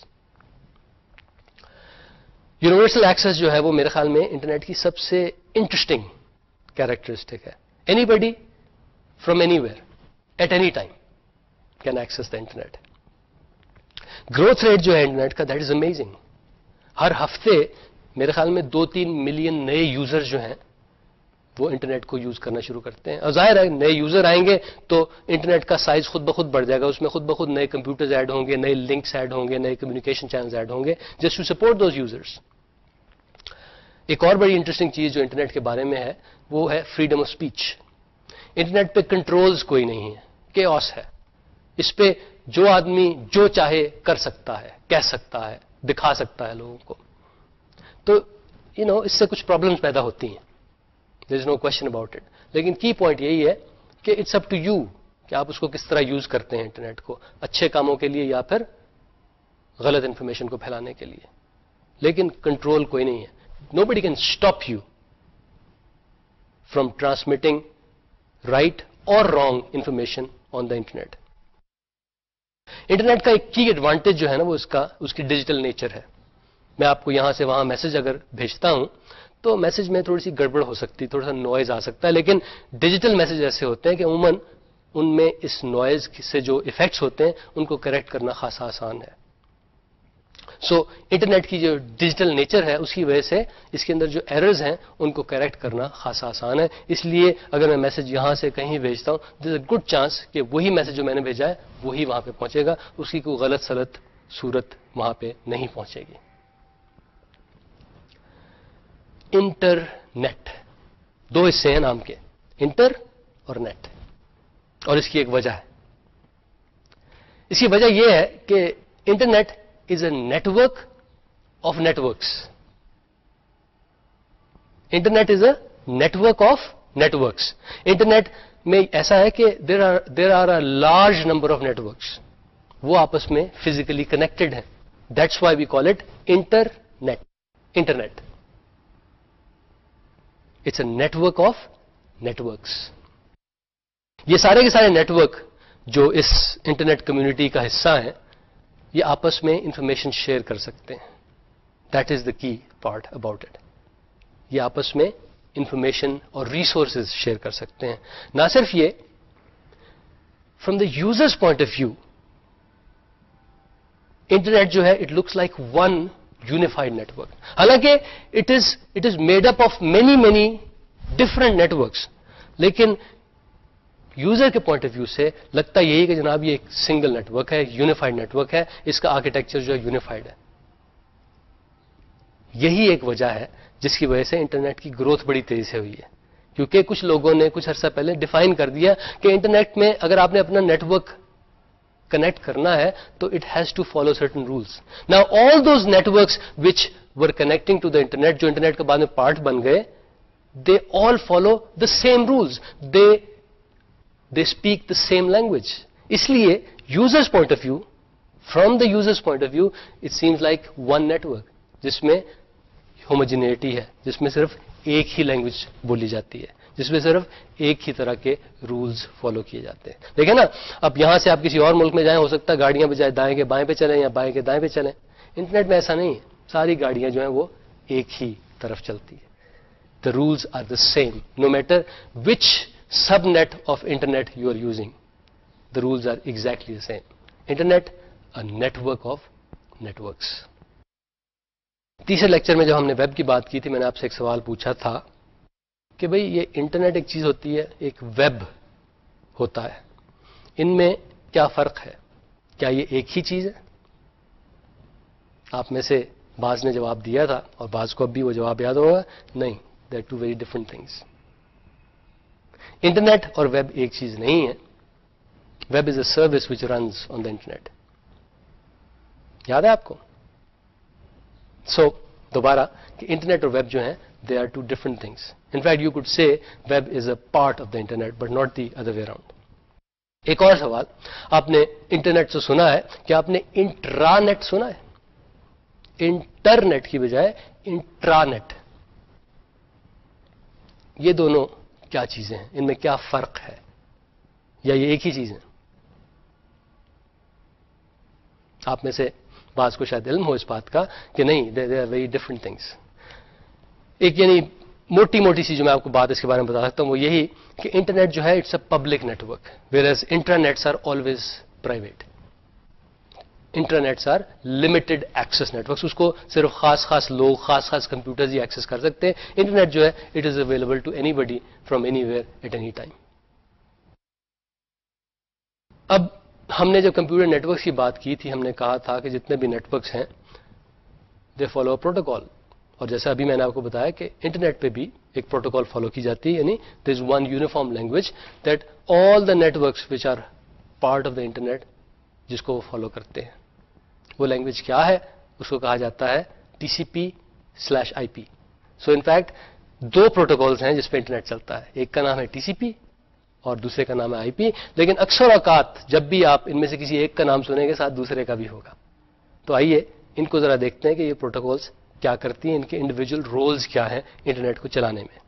Universal access جو ہے وہ میرے خیال میں انٹرنیٹ کی سب سے انٹرسٹنگ کیریکٹرسٹک ہے. Anybody from anywhere at any time can access the internet. Growth rate جو ہے انٹرنیٹ کا دیٹ از امیزنگ. ہر ہفتے میرے خیال میں دو تین ملین نئے یوزر جو ہیں وہ انٹرنیٹ کو یوز کرنا شروع کرتے ہیں. اور ظاہر ہے نئے یوزر آئیں گے تو انٹرنیٹ کا سائز خود بخود بڑھ جائے گا, اس میں خود بخود نئے کمپیوٹرز ایڈ ہوں گے, نئے لنکس ایڈ ہوں گے, نئے کمیونیکیشن چینلز ایڈ ہوں گے just to support those users. ایک اور بڑی انٹرسٹنگ چیز جو انٹرنیٹ کے بارے میں ہے وہ ہے فریڈم آف اسپیچ. انٹرنیٹ پہ کنٹرولز کوئی نہیں ہے, کیوس ہے. اس پہ جو آدمی جو چاہے کر سکتا ہے, کہہ سکتا ہے, دکھا سکتا ہے لوگوں کو. تو یو نو اس سے کچھ پرابلمس پیدا ہوتی ہیں, there is no question about it. لیکن کی پوائنٹ یہی ہے کہ اٹس اپ ٹو یو کہ آپ اس کو کس طرح یوز کرتے ہیں انٹرنیٹ کو, اچھے کاموں کے لیے یا پھر غلط انفارمیشن کو پھیلانے کے لیے. لیکن کنٹرول کوئی نہیں ہے. Nobody can stop you from transmitting right or wrong information on the internet. Internet کا ایک کی ایڈوانٹیج جو ہے نا وہ اس کا اس کی ڈیجیٹل نیچر ہے. میں آپ کو یہاں سے وہاں میسج اگر بھیجتا ہوں تو میسج میں تھوڑی سی گڑبڑ ہو سکتی, تھوڑا سا نوائز آ سکتا ہے, لیکن ڈیجیٹل میسج ایسے ہوتے ہیں کہ عموماً ان میں اس نوائز سے جو ایفیکٹس ہوتے ہیں ان کو کریکٹ کرنا خاصا آسان ہے. سو so, انٹرنیٹ کی جو ڈیجیٹل نیچر ہے اس کی وجہ سے اس کے اندر جو ایررز ہیں ان کو کریکٹ کرنا خاصا آسان ہے. اس لیے اگر میں میسج یہاں سے کہیں بھیجتا ہوں دیر از اے گڈ چانس کہ وہی میسج جو میں نے بھیجا ہے وہی وہاں پہ پہنچے گا, اس کی کوئی غلط سلط صورت وہاں پہ نہیں پہنچے گی. انٹرنیٹ دو حصے ہیں نام کے, انٹر اور نیٹ, اور اس کی ایک وجہ ہے. اس کی وجہ یہ ہے کہ internet is a network of networks. Internet is a network of networks. Internet میں ایسا ہے کہ there are there are a large number of networks. وہ آپس میں physically connected ہیں. That's why we call it internet. Internet. It's a network of networks. یہ سارے کے سارے نیٹورک جو اس انٹرنیٹ کمیونٹی کا حصہ ہیں یہ آپس میں انفارمیشن شیئر کر سکتے ہیں. دیٹ از دا کی پارٹ اباؤٹ اٹ. یہ آپس میں انفارمیشن اور ریسورسز شیئر کر سکتے ہیں. نہ صرف یہ, from the users point of view internet جو ہے it looks like one unified network. حالانکہ it is it is made up of many many different networks, لیکن یوزر کے پوائنٹ آف ویو سے لگتا یہی کہ جناب یہ ایک سنگل نیٹورک ہے, یونیفائڈ نیٹورک ہے, اس کا آرکیٹیکچر جو ہے یونیفائڈ ہے. یہی ایک وجہ ہے جس کی وجہ سے انٹرنیٹ کی گروتھ بڑی تیزی سے ہوئی ہے, کیونکہ کچھ لوگوں نے کچھ عرصہ پہلے ڈیفائن کر دیا کہ انٹرنیٹ میں اگر آپ نے اپنا نیٹورک کنیکٹ کرنا ہے تو it has to follow certain rules. Now all those networks which were connecting to the internet, جو انٹرنیٹ کے بعد میں پارٹ بن گئے, they all follow the same rules, they they speak the same language. اس لیے users point of view, from the users point of view, it seems like one network, जिसमें homogeneity है, जिसमें सिर्फ एक ही लैंग्वेज बोली जाती है, जिसमें सिर्फ एक ही तरह के रूल्स फॉलो किए जाते हैं. देखिए ना, अब यहां से आप किसी और मुल्क में जाएं, हो सकता है गाड़ियां बजाय दाएं के बाएं पे चलें या बाएं के दाएं पे चलें. इंटरनेट में ऐसा नहीं है, सारी गाड़ियां जो हैं वो एक ही तरफ चलती है. The rules are the same no matter which subnet of internet you are using, the rules are exactly the same. Internet a network of networks. तीसरे लेक्चर में जब हमने वेब की बात की थी, मैंने आपसे एक सवाल पूछा था कि भाई ये इंटरनेट एक चीज होती है, एक वेब होता है, इनमें क्या फर्क है? क्या ये एक ही चीज है? आप में से बाज ने जवाब दिया था और बाज को अब भी वो जवाब याद होगा, नहीं, they are two very different things. Internet और वेब एक चीज नहीं है. Web is a service which runs on the internet. याद है आपको? सो so, दोबारा कि इंटरनेट और वेब जो है, they are two different things. In fact you could say web is a part of the internet but not the other way around. एक और सवाल, आपने इंटरनेट से सुना है, क्या आपने इंट्रानेट सुना है? इंटरनेट की बजाय इंट्रानेट. ये दोनों क्या चीजें हैं? इनमें क्या फर्क है? या ये एक ही चीज है? आप में से बात को शायद इल्म हो इस बात का कि नहीं, they are very different things. एक यानी मोटी मोटी सी जो मैं आपको बात इसके बारे में बता सकता हूं वो यही कि इंटरनेट जो है, it's a public network, whereas intranets are always private. Internets are limited access networks, उसको सिर्फ खास खास लोग, खास खास कंप्यूटर्स ही एक्सेस कर सकते हैं. इंटरनेट जो है, it is available to anybody from anywhere at any time. अब हमने जब कंप्यूटर नेटवर्क्स की बात की थी, हमने कहा था कि जितने भी नेटवर्क्स हैं, दे फॉलो अ प्रोटोकॉल. और जैसा अभी मैंने आपको बताया कि इंटरनेट पे भी एक प्रोटोकॉल फॉलो की जाती है, यानी there is one uniform language that all the networks which are part of the internet, जिसको वो फॉलो करते हैं. वो लैंग्वेज क्या है? उसको कहा जाता है TCP slash IP. So in fact दो प्रोटोकॉल्स हैं जिसपे इंटरनेट चलता है, एक का नाम है टीसीपी और दूसरे का नाम है आईपी. लेकिन अक्सर औकात जब भी आप इनमें से किसी एक का नाम सुनेंगे, साथ दूसरे का भी होगा. तो आइए इनको जरा देखते हैं कि ये प्रोटोकॉल्स क्या करती हैं, इनके इंडिविजुअल रोल्स क्या हैं इंटरनेट को चलाने में.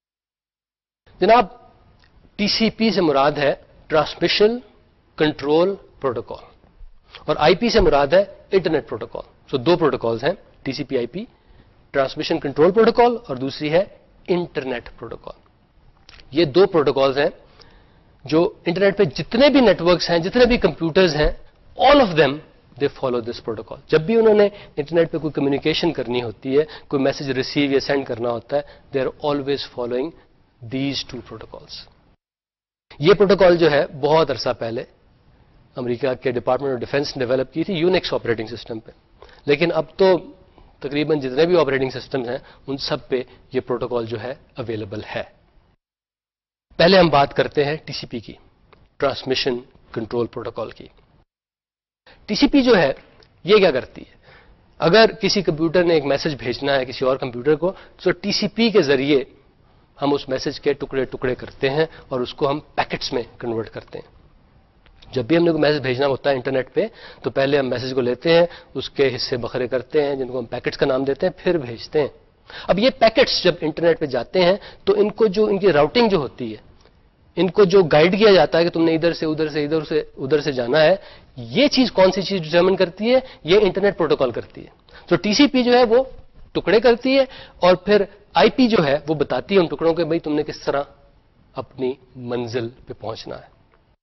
जनाब, टीसीपी से मुराद है ट्रांसमिशन कंट्रोल प्रोटोकॉल और आईपी से मुराद है इंटरनेट प्रोटोकॉल. सो दो प्रोटोकॉल्स हैं, TCP IP, transmission control protocol और दूसरी है इंटरनेट प्रोटोकॉल. ये दो प्रोटोकॉल्स हैं जो इंटरनेट पे जितने भी नेटवर्क्स हैं, जितने भी कंप्यूटर्स हैं, all of them they follow this protocol. जब भी उन्होंने इंटरनेट पे कोई कम्युनिकेशन करनी होती है, कोई मैसेज रिसीव या सेंड करना होता है, they are always following these two protocols. ये प्रोटोकॉल जो है बहुत अरसा पहले अमेरिका के डिपार्टमेंट ऑफ डिफेंस ने डेवलप की थी यूनिक्स ऑपरेटिंग सिस्टम पे. लेकिन अब तो तकरीबन जितने भी ऑपरेटिंग सिस्टम्स हैं, उन सब पे ये प्रोटोकॉल जो है अवेलेबल है. पहले हम बात करते हैं टीसीपी की, ट्रांसमिशन कंट्रोल प्रोटोकॉल की. टीसीपी जो है, ये क्या करती है? अगर किसी कंप्यूटर ने एक मैसेज भेजना है किसी और कंप्यूटर को, तो टीसीपी के जरिए हम उस मैसेज के टुकड़े टुकड़े करते हैं और उसको हम पैकेट्स में कन्वर्ट करते हैं. जब भी हमने कोई मैसेज भेजना होता है इंटरनेट पे, तो पहले हम मैसेज को लेते हैं, उसके हिस्से बखरे करते हैं, जिनको हम पैकेट्स का नाम देते हैं, फिर भेजते हैं. अब ये पैकेट्स जब इंटरनेट पे जाते हैं, तो इनको जो इनकी राउटिंग जो होती है, इनको जो गाइड किया जाता है कि तुमने इधर से उधर से इधर से उधर से जाना है, ये चीज कौन सी चीज डिटरमिन करती है? ये इंटरनेट प्रोटोकॉल करती है. तो टीसीपी जो है वो टुकड़े करती है और फिर आईपी जो है वो बताती है उन टुकड़ों के भाई तुमने किस तरह अपनी मंजिल पे पहुंचना है.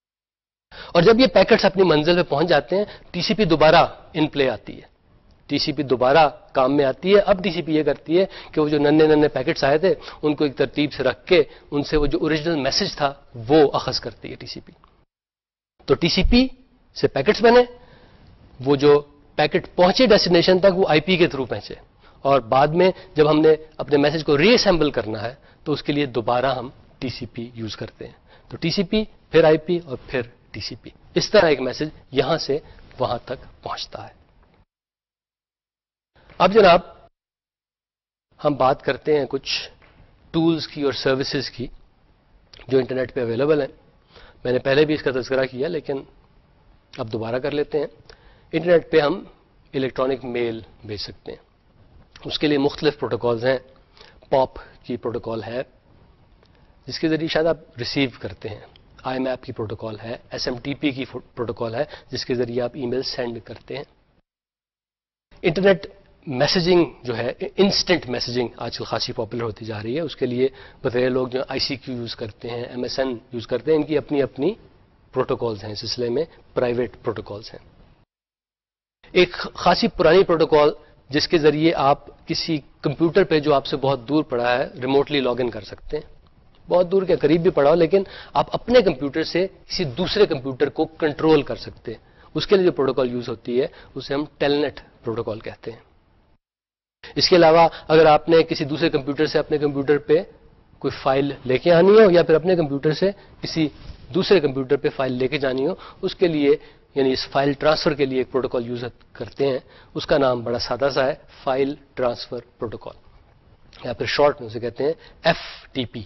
और जब ये पैकेट्स अपनी मंजिल पे पहुंच जाते हैं, टीसीपी दोबारा इन प्ले आती है, टीसीपी दोबारा काम में आती है. अब टीसीपी ये करती है कि वो जो नन्हे नन्हे पैकेट्स आए थे, उनको एक तरतीब से रख के उनसे वो जो ओरिजिनल मैसेज था वो अखज करती है टीसीपी. तो टीसीपी से पैकेट्स बने, वो जो पैकेट पहुंचे डेस्टिनेशन तक, वो आईपी के थ्रू पहुंचे, और बाद में जब हमने अपने मैसेज को रीअसेंबल करना है तो उसके लिए दोबारा हम टीसीपी यूज करते हैं. तो टीसीपी, फिर आईपी और फिर टीसीपी. इस तरह एक मैसेज यहां से वहां तक पहुंचता है. अब जनाब, हम बात करते हैं कुछ टूल्स की और सर्विसेज की जो इंटरनेट पे अवेलेबल हैं. मैंने पहले भी इसका तज़किरा किया, लेकिन اب دوبارہ کر لیتے ہیں. انٹرنیٹ پہ ہم الیکٹرانک میل بھیج سکتے ہیں. اس کے لیے مختلف پروٹوکالز ہیں. پاپ کی پروٹوکال ہے جس کے ذریعے شاید آپ ریسیو کرتے ہیں. آئی میپ کی پروٹوکال ہے. ایس ایم ٹی پی کی پروٹوکال ہے جس کے ذریعے آپ ای میل سینڈ کرتے ہیں. انٹرنیٹ میسیجنگ جو ہے, انسٹنٹ میسیجنگ آج کل خاصی پاپولر ہوتی جا رہی ہے. اس کے لیے بتائیے لوگ جو آئی سی کیو یوز کرتے ہیں, ایم ایس این یوز کرتے ہیں, ان کی اپنی اپنی پروٹوکالز ہیں. اس سلسلے میں پرائیویٹ پروٹوکالز ہیں. ایک خاصی پرانی پروٹوکال جس کے ذریعے آپ کسی کمپیوٹر پہ جو آپ سے بہت دور پڑا ہے ریموٹلی لاگ ان کر سکتے ہیں. بہت دور کے قریب بھی پڑا ہو لیکن آپ اپنے کمپیوٹر سے کسی دوسرے کمپیوٹر کو کنٹرول کر سکتے ہیں. اس کے لیے جو پروٹوکال یوز ہوتی ہے اسے ہم ٹیلنیٹ پروٹوکال کہتے ہیں. اس کے علاوہ اگر آپ نے کسی دوسرے کمپیوٹر سے اپنے کمپیوٹر پہ کوئی فائل لے کے آنی ہو یا پھر اپنے کمپیوٹر سے کسی دوسرے کمپیوٹر پہ فائل لے کے جانی ہو, اس کے لیے یعنی اس فائل ٹرانسفر کے لیے ایک پروٹوکال یوز کرتے ہیں. اس کا نام بڑا سادہ سا ہے, فائل ٹرانسفر پروٹوکال, یا پھر شارٹ میں اسے کہتے ہیں ایف ٹی پی.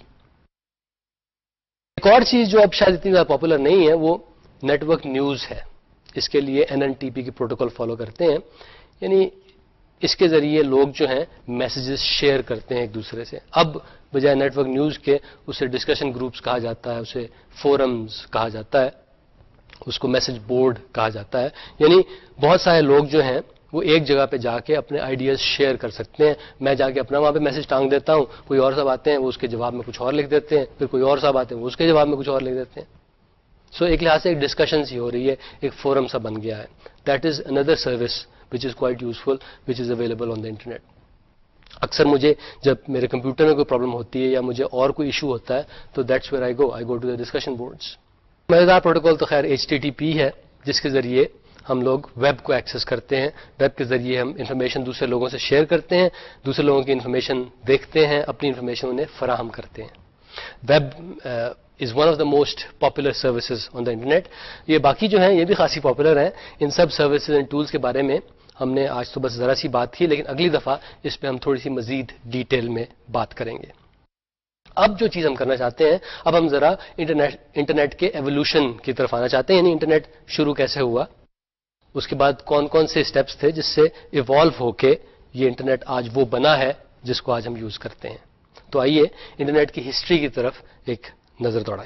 ایک اور چیز جو اب شاید اتنی زیادہ پاپولر نہیں ہے وہ نیٹ ورک نیوز ہے. اس کے لیے این این ٹی پی کی پروٹوکال فالو کرتے ہیں. یعنی اس کے ذریعے لوگ جو ہیں میسیجز شیئر کرتے ہیں ایک دوسرے سے. اب بجائے نیٹ ورک نیوز کے اسے ڈسکشن گروپس کہا جاتا ہے, اسے فورمز کہا جاتا ہے, اس کو میسج بورڈ کہا جاتا ہے. یعنی بہت سارے لوگ جو ہیں وہ ایک جگہ پہ جا کے اپنے آئیڈیاز شیئر کر سکتے ہیں. میں جا کے اپنا وہاں پہ میسج ٹانگ دیتا ہوں, کوئی اور صاحب آتے ہیں وہ اس کے جواب میں کچھ اور لکھ دیتے ہیں, پھر کوئی اور صاحب آتے ہیں وہ اس کے جواب میں کچھ اور لکھ دیتے ہیں. سو so, ایک لحاظ سے ایک ڈسکشن سی ہو رہی ہے, ایک فورم سا بن گیا ہے. دیٹ از اندر service which is quite useful, which is available on the internet. اکثر مجھے جب میرے کمپیوٹر میں کوئی پرابلم ہوتی ہے یا مجھے اور کوئی ایشو ہوتا ہے تو that's where I go I go to the discussion boards. مزیدار پروٹوکال تو خیر ایچ ٹی ٹی پی ہے جس کے ذریعے ہم لوگ ویب کو ایکسس کرتے ہیں. ویب کے ذریعے ہم انفارمیشن دوسرے لوگوں سے شیئر کرتے ہیں, دوسرے لوگوں کی انفارمیشن دیکھتے ہیں, اپنی انفارمیشن انہیں فراہم کرتے ہیں. Web is one of the most popular services on the internet. یہ باقی جو ہیں یہ بھی خاصی پاپولر ہیں. ان سب سروسز اینڈ ٹولس کے بارے میں ہم نے آج تو بس ذرا سی بات کی, لیکن اگلی دفعہ اس پہ ہم تھوڑی سی مزید ڈیٹیل میں بات کریں گے. اب جو چیز ہم کرنا چاہتے ہیں, اب ہم ذرا انٹرنیٹ انٹرنیٹ کے ایوولوشن کی طرف آنا چاہتے ہیں. یعنی انٹرنیٹ شروع کیسے ہوا, اس کے بعد کون کون سے اسٹیپس تھے جس سے ایوالو ہو کے یہ انٹرنیٹ آج وہ بنا ہے جس کو آج ہم یوز کرتے ہیں. تو آئیے انٹرنیٹ کی ہسٹری کی طرف ایک نظر دوڑائیں.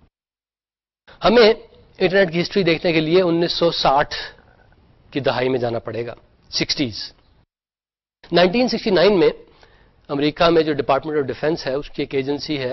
ہمیں انٹرنیٹ کی ہسٹری دیکھنے کے لیے انیس سو ساٹھ کی دہائی میں جانا پڑے گا, سکسٹیز. نائنٹین سکسٹی نائن میں امریکہ میں جو ڈپارٹمنٹ آف ڈیفنس ہے اس کی ایک ایجنسی ہے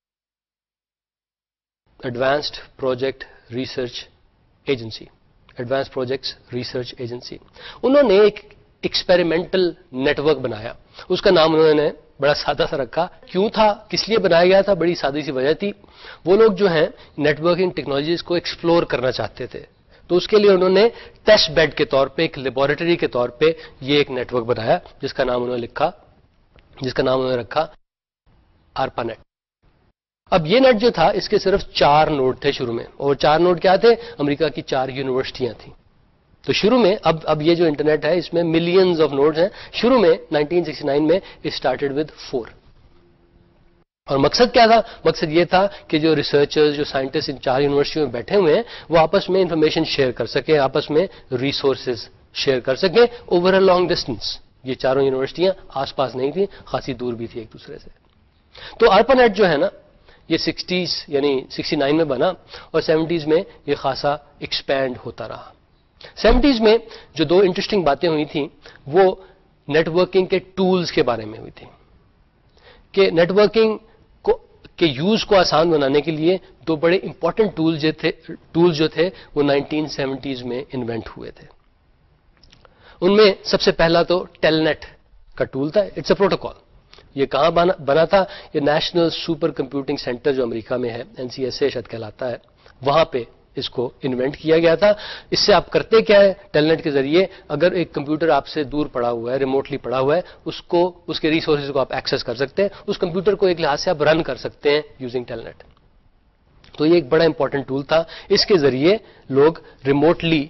advanced project research agency, advance projects research agency. انہوں نے ایک ایکسپیریمنٹل نیٹ ورک بنایا. اس کا نام انہوں نے بڑا سادہ سا رکھا. کیوں تھا, کس لیے بنایا گیا تھا, بڑی سادی سی وجہ تھی. وہ لوگ جو ہیں نیٹ ورکنگ ٹیکنالوجیز کو ایکسپلور کرنا چاہتے تھے, تو اس کے لیے انہوں نے ٹیسٹ بیڈ کے طور پہ, ایک لیبورٹری کے طور پہ یہ ایک نیٹ ورک بنایا جس کا نام انہوں نے لکھا جس کا نام انہوں نے رکھا آرپا نیٹ. اب یہ نیٹ جو تھا اس کے صرف چار نوڈ تھے شروع میں, اور چار نوڈ کیا تھے, امریکہ کی چار یونیورسٹیاں تھیں. تو شروع میں اب اب یہ جو انٹرنیٹ ہے اس میں ملینز آف نوڈز ہیں. شروع میں نائنٹین سکسٹی نائن میں اٹ اسٹارٹڈ ود فور. اور مقصد کیا تھا, مقصد یہ تھا کہ جو ریسرچرز, جو سائنٹسٹ ان چار یونیورسٹیوں میں بیٹھے ہوئے ہیں وہ آپس میں انفارمیشن شیئر کر سکیں, آپس میں ریسورسز شیئر کر سکیں اوور اے لانگ ڈسٹینس. یہ چاروں یونیورسٹیاں آس پاس نہیں تھیں, خاصی دور بھی تھی ایک دوسرے سے. تو آرپا نیٹ جو ہے نا یہ سکسٹیز یعنی سکسٹی نائن میں بنا اور سیونٹیز میں یہ خاصا ایکسپینڈ ہوتا رہا. سیونٹیز میں جو دو انٹرسٹنگ باتیں ہوئی تھیں وہ نیٹ ورکنگ کے ٹولز کے بارے میں ہوئی تھیں کہ نیٹ ورکنگ کو کے یوز کو آسان بنانے کے لیے دو بڑے امپورٹنٹ ٹول جو تھے ٹول جو تھے وہ نائنٹین سیونٹیز میں انوینٹ ہوئے تھے. ان میں سب سے پہلا تو ٹیل نیٹ کا ٹول تھا. It's a protocol. یہ کہاں بنا, بنا تھا, یہ نیشنل سپر کمپیوٹنگ سینٹر جو امریکہ میں ہے, این سی ایس اے شاید کہلاتا ہے, وہاں پہ اس کو انوینٹ کیا گیا تھا. اس سے آپ کرتے کیا ہے, ٹیل نیٹ کے ذریعے اگر ایک کمپیوٹر آپ سے دور پڑا ہوا ہے, ریموٹلی پڑا ہوا ہے, اس کو اس کے ریسورسز کو آپ ایکسس کر سکتے ہیں, اس کمپیوٹر کو ایک لحاظ سے آپ رن کر سکتے ہیں یوزنگ ٹیل نیٹ. تو یہ ایک بڑا امپورٹنٹ ٹول تھا. اس کے ذریعے لوگ ریموٹلی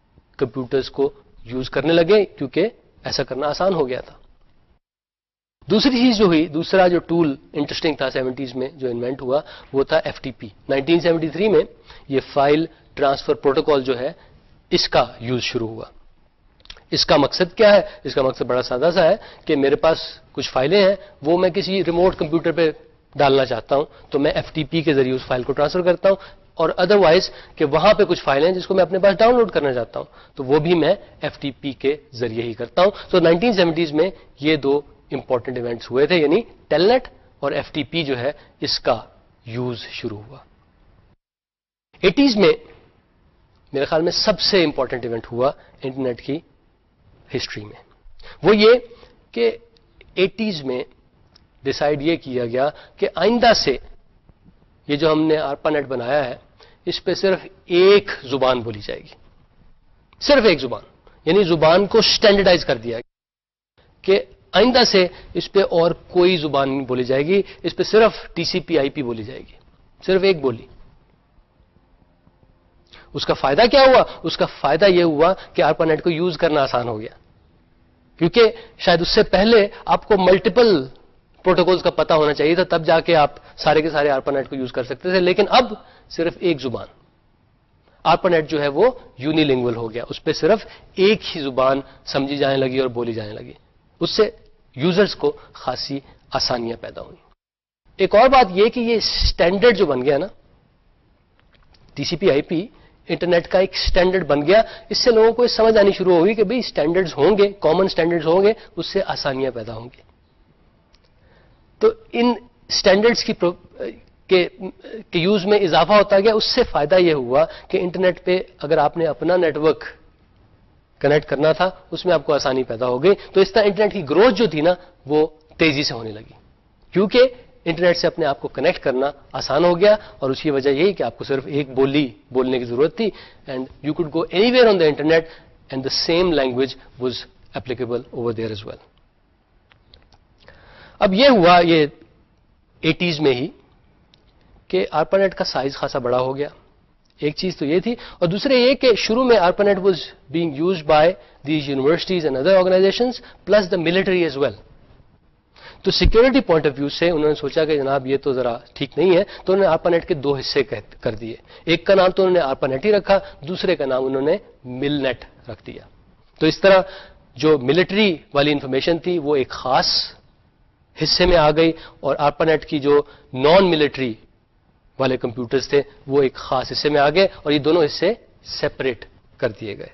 کمپیوٹرز کو یوز کرنے لگے کیونکہ ایسا کرنا آسان ہو گیا تھا. دوسری چیز جو ہوئی, دوسرا جو ٹول انٹرسٹنگ تھا سیونٹیز میں جو انوینٹ ہوا, وہ تھا F T P. Nineteen seventy three میں یہ فائل ٹرانسفر پروٹوکال جو ہے اس کا یوز شروع ہوا. اس کا مقصد کیا ہے؟ اس کا مقصد بڑا سادہ سا ہے کہ میرے پاس کچھ فائلیں ہیں, وہ میں کسی ریموٹ کمپیوٹر پہ ڈالنا چاہتا ہوں, تو میں ایف ٹی پی کے ذریعے اس فائل کو ٹرانسفر کرتا ہوں. اور ادروائز کہ وہاں پہ کچھ فائلیں ہیں جس کو میں اپنے پاس ڈاؤن لوڈ کرنا چاہتا ہوں, تو وہ بھی میں ایف ٹی پی کے ذریعے ہی کرتا ہوں. تو نائنٹین سیونٹیز میں یہ دو امپورٹنٹ ایونٹس ہوئے تھے, یعنی ٹیل نیٹ اور ایف ٹی پی جو ہے اس کا یوز شروع ہوا. ایٹیز میں میرے خیال میں سب سے امپورٹنٹ ایونٹ ہوا انٹرنیٹ کی ہسٹری میں, وہ یہ کہ ایٹیز میں ڈیسائیڈ یہ کیا گیا کہ آئندہ سے یہ جو ہم نے آرپا نیٹ بنایا ہے اس پہ صرف ایک زبان بولی جائے گی, صرف ایک زبان. یعنی زبان کو سٹینڈرڈائز کر دیا کہ آئندہ سے اس پہ اور کوئی زبان نہیں بولی جائے گی, اس پہ صرف ٹی سی پی آئی پی بولی جائے گی, صرف ایک بولی. اس کا فائدہ کیا ہوا؟ اس کا فائدہ یہ ہوا کہ آرپا نیٹ کو یوز کرنا آسان ہو گیا, کیونکہ شاید اس سے پہلے آپ کو ملٹیپل پروٹوکولز کا پتا ہونا چاہیے تھا, تب جا کے آپ سارے کے سارے آرپا نیٹ کو یوز کر سکتے تھے. لیکن اب صرف ایک زبان, آرپا نیٹ جو ہے وہ یونی لنگول ہو گیا, اس پہ صرف ایک ہی زبان سمجھی جانے لگی اور بولی جانے لگی. اس سے یوزرز کو خاصی آسانیاں پیدا ہوئی. ایک اور بات یہ کہ یہ اسٹینڈرڈ جو بن گیا نا, ٹی سی پی آئی پی انٹرنیٹ کا ایک اسٹینڈرڈ بن گیا. اس سے لوگوں کو سمجھ آنی شروع ہوگی کہ بھئی اسٹینڈرڈز ہوں گے, کامن اسٹینڈرڈز ہوں گے, اس سے آسانیاں پیدا ہوں گی. تو ان اسٹینڈرڈز کی کے یوز میں اضافہ ہوتا گیا. اس سے فائدہ یہ ہوا کہ انٹرنیٹ پہ اگر آپ نے اپنا نیٹ ورک کنیکٹ کرنا تھا اس میں آپ کو آسانی پیدا ہو گئی. تو اس طرح انٹرنیٹ کی گروتھ جو تھی نا وہ تیزی سے ہونے لگی, کیونکہ انٹرنیٹ سے اپنے آپ کو کنیکٹ کرنا آسان ہو گیا. اور اس کی وجہ یہی کہ آپ کو صرف ایک بولی بولنے کی ضرورت تھی, and you could go anywhere on the internet and the same language was applicable over there as well. اب یہ ہوا یہ ایٹیز میں ہی کہ آرپا نیٹ کا سائز خاصا بڑا ہو گیا. ایک چیز تو یہ تھی, اور دوسرے یہ کہ شروع میں ARPANET was being used by these universities and other organisations plus the military as well. تو سیکورٹی پوائنٹ آف ویو سے انہوں نے سوچا کہ جناب یہ تو ذرا ٹھیک نہیں ہے, تو انہوں نے آرپا نیٹ کے دو حصے کر دیے. ایک کا نام تو انہوں نے آرپا نیٹ ہی رکھا, دوسرے کا نام انہوں نے مل نیٹ رکھ دیا. تو اس طرح جو ملٹری والی انفارمیشن تھی وہ ایک خاص حصے میں آ گئی, اور آرپا نیٹ کی جو نان ملٹری والے کمپیوٹرز تھے وہ ایک خاص حصے میں آ گئے, اور یہ دونوں حصے سیپریٹ کر دیے گئے.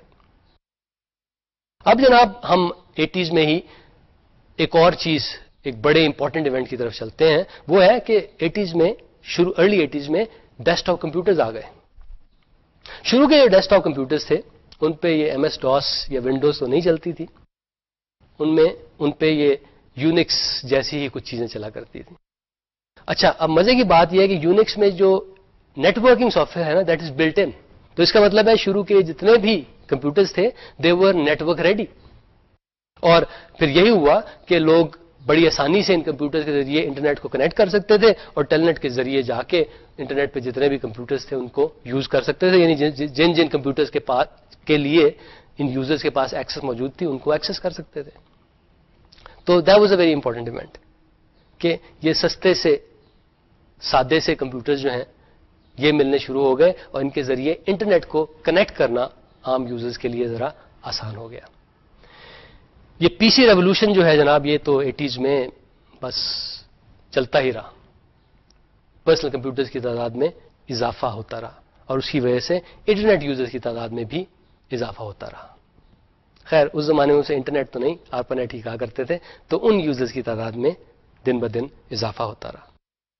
اب جناب ہم ایٹیز میں ہی ایک اور چیز, ایک بڑے امپورٹنٹ ایونٹ کی طرف چلتے ہیں. وہ ہے کہ ایٹیز میں شروع ارلی ایٹیز میں ڈیسک ٹاپ کمپیوٹرز آ گئے. شروع کے جو ڈیسک ٹاپ کمپیوٹرز تھے ان پہ یہ ایم ایس ڈاس یا ونڈوز تو نہیں چلتی تھی, ان میں ان پہ یہ یونکس جیسی ہی کچھ چیزیں چلا کرتی تھیں. اچھا, اب مزے کی بات یہ ہے کہ یونکس میں جو نیٹ ورکنگ سافٹ ویئر ہے نا دیٹ از بلٹ ان. تو اس کا مطلب ہے شروع کے جتنے بھی کمپیوٹرز تھے they were network ready. اور پھر یہی ہوا کہ لوگ بڑی آسانی سے ان کمپیوٹرز کے ذریعے انٹرنیٹ کو کنیکٹ کر سکتے تھے, اور ٹیل نیٹ کے ذریعے جا کے انٹرنیٹ پہ جتنے بھی کمپیوٹرز تھے ان کو یوز کر سکتے تھے. یعنی جن جن کمپیوٹرز کے پاس کے لیے ان یوزرز کے پاس ایکسس موجود تھی ان کو ایکسس کر سکتے تھے. تو that was a very important event کہ یہ سستے سے سادے سے کمپیوٹرز جو ہیں یہ ملنے شروع ہو گئے, اور ان کے ذریعے انٹرنیٹ کو کنیکٹ کرنا عام یوزرز کے لیے ذرا آسان ہو گیا. یہ پی سی ریولوشن جو ہے جناب یہ تو ایٹیز میں بس چلتا ہی رہا. پرسنل کمپیوٹرز کی تعداد میں اضافہ ہوتا رہا, اور اس کی وجہ سے انٹرنیٹ یوزرز کی تعداد میں بھی اضافہ ہوتا رہا. خیر اس زمانے میں اسے انٹرنیٹ تو نہیں, آرپا نیٹ ہی کہا کرتے تھے, تو ان یوزرز کی تعداد میں دن بدن اضافہ ہوتا رہا.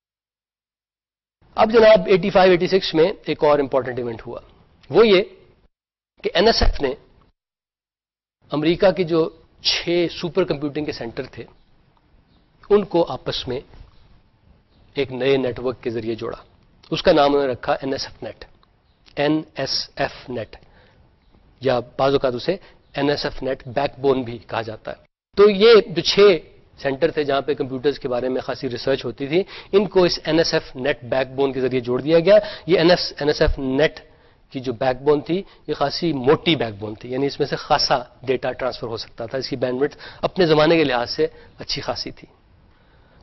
اب جناب ایٹی فائیو ایٹی سکس میں ایک اور امپورٹنٹ ایونٹ ہوا. وہ یہ کہ این ایس ایف نے امریکہ کے جو چھ سپر کمپیوٹنگ کے سینٹر تھے ان کو آپس میں ایک نئے نیٹ ورک کے ذریعے جوڑا. اس کا نام انہوں نے رکھا N S F net. N S F net, یا بعض اوقات اسے N S F net backbone بھی کہا جاتا ہے. تو یہ جو چھ سینٹر تھے جہاں پہ کمپیوٹرز کے بارے میں خاصی ریسرچ ہوتی تھی, ان کو اس N S F net backbone کے ذریعے جوڑ دیا گیا. یہ این ایس ایف نیٹ کی جو بیک بون تھی یہ خاصی موٹی بیک بون تھی, یعنی اس میں سے خاصا ڈیٹا ٹرانسفر ہو سکتا تھا. اس کی بینڈ وڈتھ اپنے زمانے کے لحاظ سے اچھی خاصی تھی.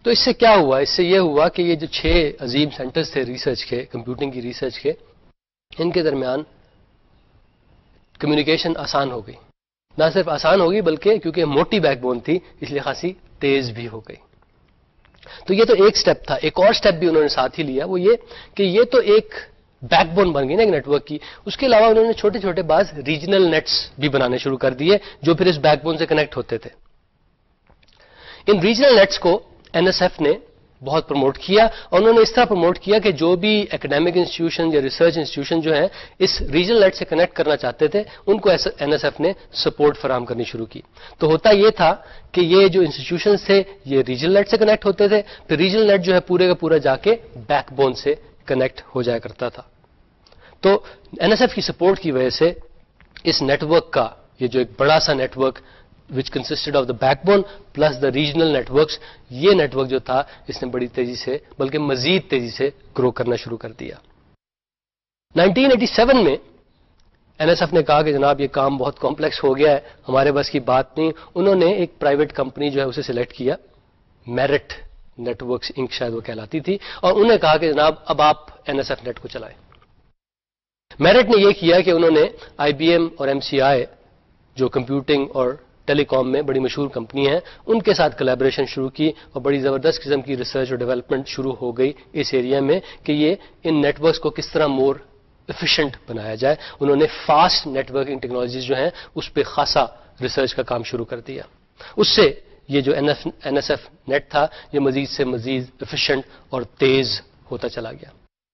تو اس سے کیا ہوا؟ اس سے یہ ہوا کہ یہ جو چھ عظیم سینٹرز تھے ریسرچ کے، کمپیوٹنگ کی ریسرچ کے، ان کے درمیان کمیونیکیشن آسان ہو گئی. نہ صرف آسان ہوگی بلکہ کیونکہ موٹی بیک بون تھی اس لیے خاصی تیز بھی ہو گئی. تو یہ تو ایک سٹیپ تھا. ایک اور سٹیپ بھی انہوں نے ساتھ ہی لیا، وہ یہ کہ یہ تو ایک بیک بون بن گئی نا ایک نیٹ ورک کی. اس کے علاوہ انہوں نے چھوٹے چھوٹے بعض ریجنل نیٹس بھی بنانے شروع کر دیے جو پھر اس بیک بون سے کنیکٹ ہوتے تھے. ان ریجنل نیٹس کو این ایس ایف نے بہت پروموٹ کیا، اور انہوں نے اس طرح پروموٹ کیا کہ جو بھی اکیڈیمک انسٹیٹیوشن یا ریسرچ انسٹیٹیوشن جو ہیں اس ریجنل نیٹ سے کنیکٹ کرنا چاہتے تھے ان کو این ایس ایف نے سپورٹ فراہم کرنی شروع کی. تو ہوتا یہ تھا کہ یہ جو انسٹیٹیوشنز تھے یہ ریجنل نیٹ سے کنیکٹ ہوتے تھے، پھر ریجنل نیٹ جو ہے پورے کا پورا جا کے بیک بون سے کنیکٹ ہو جایا کرتا تھا. تو این ایس ایف کی سپورٹ کی وجہ سے اس نیٹ ورک کا یہ جو ایک بڑا سا network which consisted of the backbone plus the regional networks، یہ نیٹ ورک جو تھا اس نے بڑی تیزی سے بلکہ مزید تیزی سے گرو کرنا شروع کر دیا. نائنٹین ایٹی سیون میں این ایس ایف نے کہا کہ جناب یہ کام بہت کمپلیکس ہو گیا ہے، ہمارے بس کی بات نہیں. انہوں نے ایک پرائیویٹ کمپنی جو ہے اسے سلیکٹ کیا، میرٹ نیٹ ورکس انک شاید وہ کہلاتی تھی، اور انہوں نے کہا کہ جناب اب آپ این ایس ایف نیٹ کو چلائیں. میرٹ نے یہ کیا کہ انہوں نے آئی بی ایم اور ایم سی آئی جو کمپیوٹنگ اور ٹیلی کام میں بڑی مشہور کمپنی ہیں ان کے ساتھ کلیبریشن شروع کی، اور بڑی زبردست قسم کی ریسرچ اور ڈیولپمنٹ شروع ہو گئی اس ایریا میں کہ یہ ان نیٹ ورکس کو کس طرح مور ایفیشینٹ بنایا جائے. انہوں نے فاسٹ نیٹ ورکنگ ٹیکنالوجیز جو ہیں اس پہ خاصا ریسرچ کا کام شروع کر دیا. اس سے یہ جو این ایس ایف نیٹ تھا یہ مزید سے مزید ایفیشینٹ اور تیز ہوتا چلا گیا.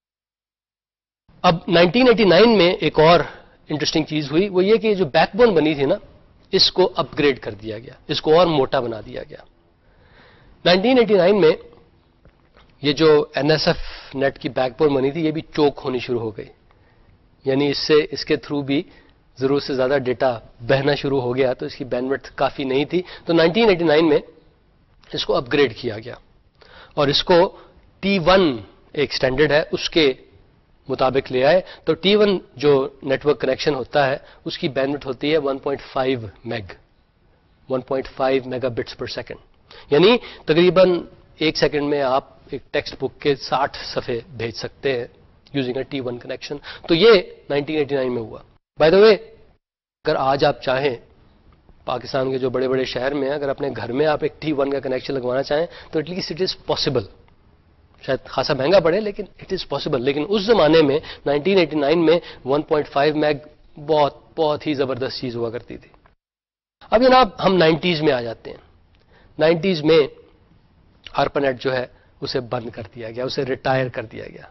اب نائنٹین ایٹی نائن میں ایک اور انٹرسٹنگ چیز ہوئی، وہ یہ کہ جو بیک بون بنی تھی نا اس کو اپ گریڈ کر دیا گیا، اس کو اور موٹا بنا دیا گیا. نائنٹین ایٹی نائن میں یہ جو این ایس ایف نیٹ کی بیک بون بنی تھی یہ بھی چوک ہونی شروع ہو گئی، یعنی اس سے اس کے تھرو بھی ضرورت سے زیادہ ڈیٹا بہنا شروع ہو گیا، تو اس کی بینڈ وڈتھ کافی نہیں تھی. تو نائنٹین ایٹی نائن میں اس کو اپ گریڈ کیا گیا اور اس کو ٹی ون ایک سٹینڈرڈ ہے اس کے مطابق لے آئے. تو ٹی ون جو نیٹ ورک کنیکشن ہوتا ہے اس کی بینڈوڈتھ ہوتی ہے one point five meg one point five mega bits per second, یعنی تقریباً ایک سیکنڈ میں آپ ایک ٹیکسٹ بک کے ساٹھ صفحے بھیج سکتے ہیں using a T one connection. تو یہ نائنٹین ایٹی نائن میں ہوا. بائی دا وے اگر آج آپ چاہیں پاکستان کے جو بڑے بڑے شہر میں ہیں اگر اپنے گھر میں آپ ایک ٹی ون کا کنیکشن لگوانا چاہیں تو at least it is possible. شاید خاصا مہنگا پڑے لیکن اٹ از پاسبل. لیکن اس زمانے میں نائنٹین ایٹی نائن میں ون پوائنٹ فائیو میگ بہت بہت ہی زبردست چیز ہوا کرتی تھی. اب جناب ہم نائنٹیز میں آ جاتے ہیں. نائنٹیز میں آرپانیٹ جو ہے اسے بند کر دیا گیا، اسے ریٹائر کر دیا گیا،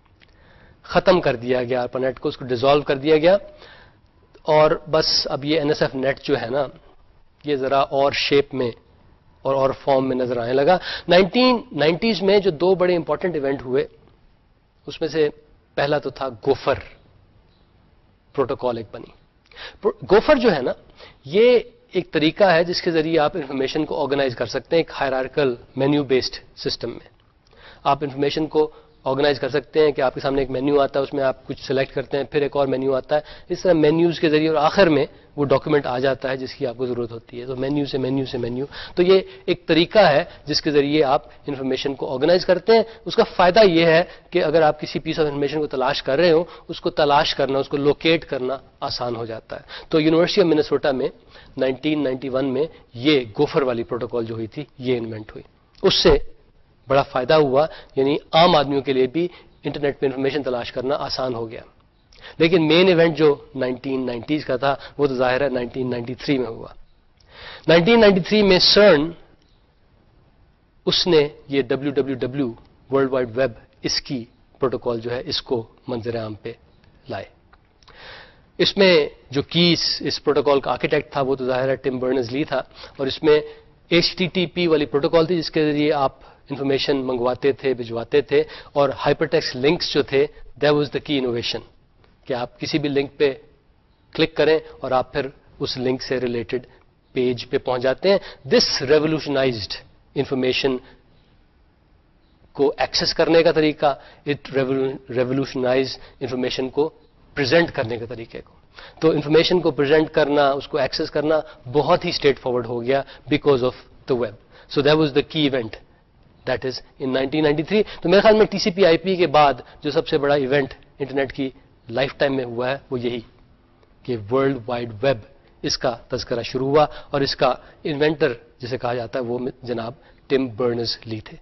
ختم کر دیا گیا آرپانیٹ کو، اس کو ڈیزالو کر دیا گیا. اور بس اب یہ این ایس ایف نیٹ جو ہے نا یہ ذرا اور شیپ میں اور اور فارم میں نظر آنے لگا. نائنٹین نائنٹیز میں جو دو بڑے امپورٹنٹ ایونٹ ہوئے اس میں سے پہلا تو تھا گوفر پروٹوکال ایک بنی. گوفر جو ہے نا یہ ایک طریقہ ہے جس کے ذریعے آپ انفارمیشن کو آرگنائز کر سکتے ہیں ایک ہائرارکل مینیو بیسڈ سسٹم میں. آپ انفارمیشن کو آرگنائز کر سکتے ہیں کہ آپ کے سامنے ایک مینیو آتا ہے، اس میں آپ کچھ سلیکٹ کرتے ہیں، پھر ایک اور مینیو آتا ہے، اس طرح مینیوز کے ذریعے اور آخر میں وہ ڈاکیومنٹ آ جاتا ہے جس کی آپ کو ضرورت ہوتی ہے. تو مینیو سے مینیو سے مینیو. تو یہ ایک طریقہ ہے جس کے ذریعے آپ انفارمیشن کو آرگنائز کرتے ہیں. اس کا فائدہ یہ ہے کہ اگر آپ کسی پیس آف انفارمیشن کو تلاش کر رہے ہو اس کو تلاش کرنا، اس کو لوکیٹ کرنا آسان ہو جاتا ہے. تو یونیورسٹی آف منیسوٹا میں نائنٹین نائنٹی ون میں یہ گوفر والی پروٹوکال جو ہوئی تھی یہ انوینٹ ہوئی. اس سے بڑا فائدہ ہوا، یعنی عام آدمیوں کے لیے بھی انٹرنیٹ پہ انفارمیشن تلاش کرنا آسان ہو گیا. لیکن مین ایونٹ جو نائنٹین نائنٹیز کا تھا وہ تو ظاہر ہے نائنٹین نائنٹی تھری میں ہوا. نائنٹین نائنٹی تھری میں سرن اس نے یہ W W W world wide web اس کی پروٹوکال جو ہے اس کو منظر عام پہ لائے. اس میں جو کیس اس پروٹوکال کا آرکیٹیکٹ تھا وہ تو ظاہر ہے ٹم برنرز لی تھا، اور اس میں ایچ ٹی ٹی پی والی پروٹوکال تھی جس کے ذریعے آپ انفارمیشن منگواتے تھے، بھجواتے تھے. اور ہائپر ٹیکسٹ لنکس جو تھے دیٹ واز دا کی انوویشن کہ آپ کسی بھی لنک پہ کلک کریں اور آپ پھر اس لنک سے ریلیٹڈ پیج پہ پہنچ جاتے ہیں. دس ریولیوشنائزڈ انفارمیشن کو ایکسس کرنے کا طریقہ، اٹ ریولیوشنائز انفارمیشن کو پریزنٹ کرنے کے طریقے کو. تو انفارمیشن کو پریزنٹ کرنا، اس کو ایکسس کرنا بہت ہی اسٹریٹ فارورڈ ہو گیا because of the web. So that was the key event that is in nineteen ninety three. تو میرے خیال میں ٹی سی پی آئی پی کے بعد جو سب سے بڑا ایونٹ انٹرنیٹ کی لائف ٹائم میں ہوا ہے وہ یہی کہ ورلڈ وائڈ ویب اس کا تذکرہ شروع ہوا, اور اس کا انوینٹر جسے کہا جاتا ہے وہ جناب ٹم برنرز لی تھے.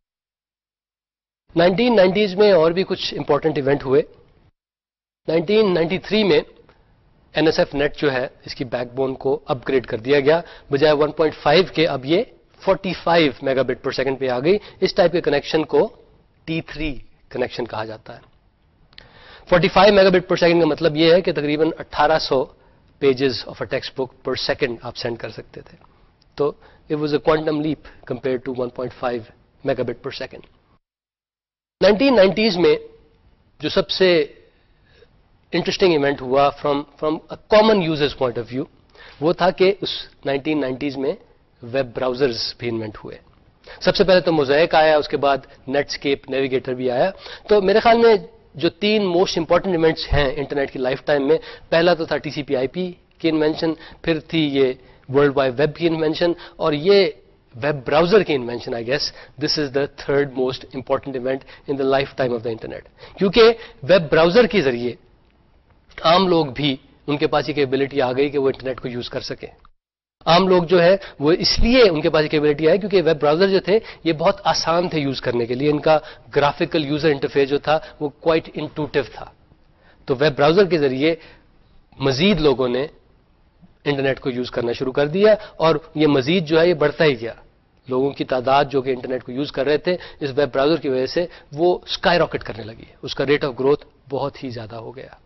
نائنٹین نائنٹیز میں اور بھی کچھ امپورٹنٹ ایونٹ ہوئے. نائنٹین نائنٹی تھری میں این ایس ایف نیٹ جو ہے اس کی بیک بون کو اپ گریڈ کر دیا گیا, بجائے ون پوائنٹ فائیو کے اب یہ forty five mega bit per second پہ آ گئی. اس ٹائپ کے کنیکشن کو ٹی تھری کنیکشن کہا جاتا ہے. Forty five mega bit per second کا مطلب یہ ہے کہ تقریباً اٹھارہ سو pages of a text book per second آپ سینڈ کر سکتے تھے. تو it was a quantum leap compare to one point five mega bit per second. Nineteen nineties میں جو سب سے انٹرسٹنگ ایونٹ ہوا from from common users point of view وہ تھا کہ اس نائنٹین نائنٹیز میں ویب براؤزرز بھی انوینٹ ہوئے. سب سے پہلے تو موزیک آیا, اس کے بعد نیٹ اسکیپ نیویگیٹر بھی آیا. تو میرے خیال میں جو تین موسٹ امپورٹنٹ ایونٹس ہیں انٹرنیٹ کی لائف ٹائم میں, پہلا تو تھا ٹی سی پی آئی پی کی انوینشن, پھر تھی یہ ورلڈ وائڈ ویب کی انوینشن, اور یہ ویب براؤزر کی invention. I guess this is the third most important event in the lifetime of the internet, کیونکہ ویب براؤزر کے ذریعے عام لوگ بھی ان کے پاس یہ کیپبلٹی آ گئی کہ وہ انٹرنیٹ کو یوز کر سکیں. عام لوگ جو ہے وہ اس لیے ان کے پاس یہ کیپبلٹی آئی کیونکہ ویب براؤزر جو تھے یہ بہت آسان تھے یوز کرنے کے لیے, ان کا گرافیکل یوزر انٹرفیس جو تھا وہ کوائٹ انٹوٹیو تھا. تو ویب براؤزر کے ذریعے مزید لوگوں نے انٹرنیٹ کو یوز کرنا شروع کر دیا, اور یہ مزید جو ہے یہ بڑھتا ہی گیا. لوگوں کی تعداد جو کہ انٹرنیٹ کو یوز کر رہے تھے اس ویب براؤزر کی وجہ سے وہ اسکائی راکٹ کرنے لگی, اس کا ریٹ آف گروتھ بہت ہی زیادہ ہو گیا.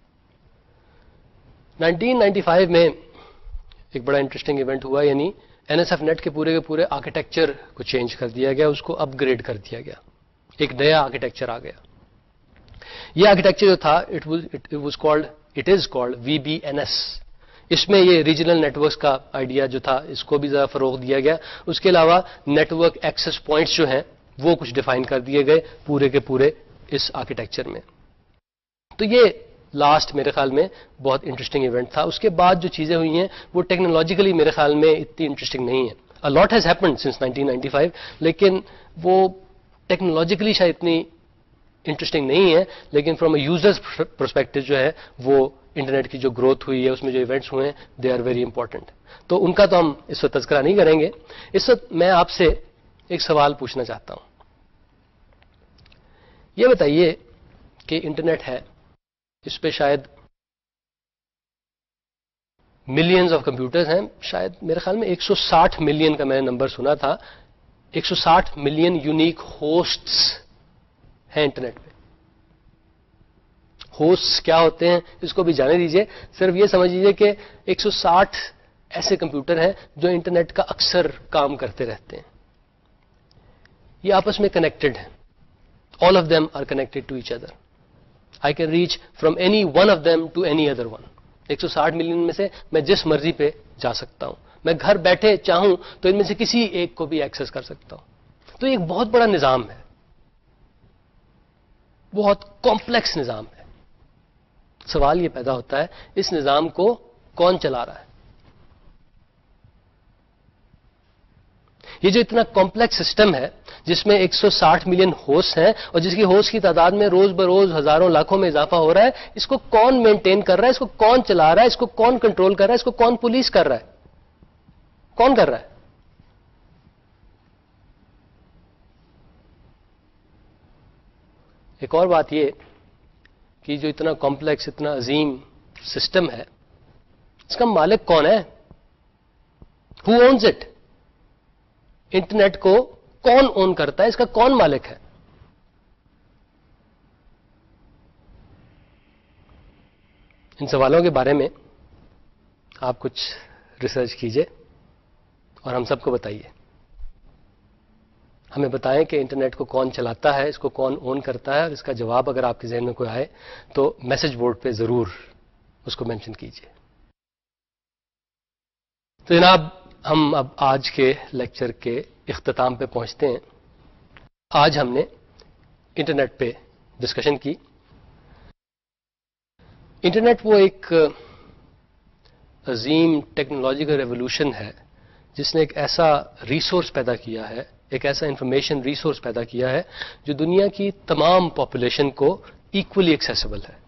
نائنٹین نائنٹی فائیو میں ایک بڑا انٹرسٹنگ ایونٹ ہوا, یعنی این ایس ایف نیٹ کے پورے کے پورے آرکیٹیکچر کو چینج کر دیا گیا, اس کو اپ گریڈ کر دیا گیا, ایک نیا آرکیٹیکچر آ گیا. یہ آرکیٹیکچر جو تھا it was called it is called V B N S. اس میں یہ ریجنل نیٹورکس کا آئیڈیا جو تھا اس کو بھی ذرا فروغ دیا گیا. اس کے علاوہ نیٹورک ایکسس پوائنٹس جو ہیں وہ کچھ ڈیفائن کر دیے گئے پورے کے پورے اس آرکیٹیکچر میں. تو یہ لاسٹ میرے خیال میں بہت انٹرسٹنگ ایونٹ تھا. اس کے بعد جو چیزیں ہوئی ہیں وہ ٹیکنالوجیکلی میرے خیال میں اتنی انٹرسٹنگ نہیں ہیں. A lot has happened since nineteen ninety five, لیکن وہ ٹیکنالوجیکلی شاید اتنی انٹرسٹنگ نہیں ہے, لیکن فرام اے یوزرز پرسپیکٹو جو ہے وہ انٹرنیٹ کی جو گروتھ ہوئی ہے اس میں جو ایونٹس ہوئے ہیں دے آر ویری امپورٹنٹ. تو ان کا تو ہم اس وقت تذکرہ نہیں کریں گے. اس وقت میں آپ سے ایک سوال پوچھنا چاہتا ہوں. یہ بتائیے کہ انٹرنیٹ ہے, اس پہ شاید ملینز آف کمپیوٹرز ہیں, شاید میرے خیال میں ایک سو ساٹھ ملین کا میں نے نمبر سنا تھا, ایک سو ساٹھ ملین یونیک ہوسٹس ہیں انٹرنیٹ پہ. ہوسٹس کیا ہوتے ہیں اس کو بھی جانے دیجئے, صرف یہ سمجھ لیجئے کہ ایک سو ساٹھ ایسے کمپیوٹر ہیں جو انٹرنیٹ کا اکثر کام کرتے رہتے ہیں. یہ آپس میں کنیکٹڈ ہیں, all of them are connected to each other. I can reach from any one of them to any other one. ایک سو ساٹھ ملین میں سے میں جس مرضی پہ جا سکتا ہوں, میں گھر بیٹھے چاہوں تو ان میں سے کسی ایک کو بھی ایکسس کر سکتا ہوں. تو یہ ایک بہت بڑا نظام ہے, بہت کمپلیکس نظام ہے. سوال یہ پیدا ہوتا ہے اس نظام کو کون چلا رہا ہے؟ یہ جو اتنا کمپلیکس سسٹم ہے جس میں ایک سو ساٹھ ملین ہوسٹ ہیں اور جس کی ہوسٹ کی تعداد میں روز بروز ہزاروں لاکھوں میں اضافہ ہو رہا ہے, اس کو کون مینٹین کر رہا ہے, اس کو کون چلا رہا ہے, اس کو کون کنٹرول کر رہا ہے, اس کو کون پولیس کر رہا ہے, کون کر رہا ہے؟ ایک اور بات یہ کہ جو اتنا کمپلیکس اتنا عظیم سسٹم ہے اس کا مالک کون ہے؟ ہو اونز اٹ؟ انٹرنیٹ کو کون اون کرتا ہے, اس کا کون مالک ہے؟ ان سوالوں کے بارے میں آپ کچھ ریسرچ کیجئے اور ہم سب کو بتائیے. ہمیں بتائیں کہ انٹرنیٹ کو کون چلاتا ہے, اس کو کون اون کرتا ہے, اور اس کا جواب اگر آپ کے ذہن میں کوئی آئے تو میسج بورڈ پہ ضرور اس کو مینشن کیجئے. تو جناب ہم اب آج کے لیکچر کے اختتام پہ پہنچتے ہیں. آج ہم نے انٹرنیٹ پہ ڈسکشن کی. انٹرنیٹ وہ ایک عظیم ٹیکنالوجیکل ریولوشن ہے جس نے ایک ایسا ریسورس پیدا کیا ہے ایک ایسا انفارمیشن ریسورس پیدا کیا ہے جو دنیا کی تمام پاپولیشن کو ایکولی ایکسیسیبل ہے.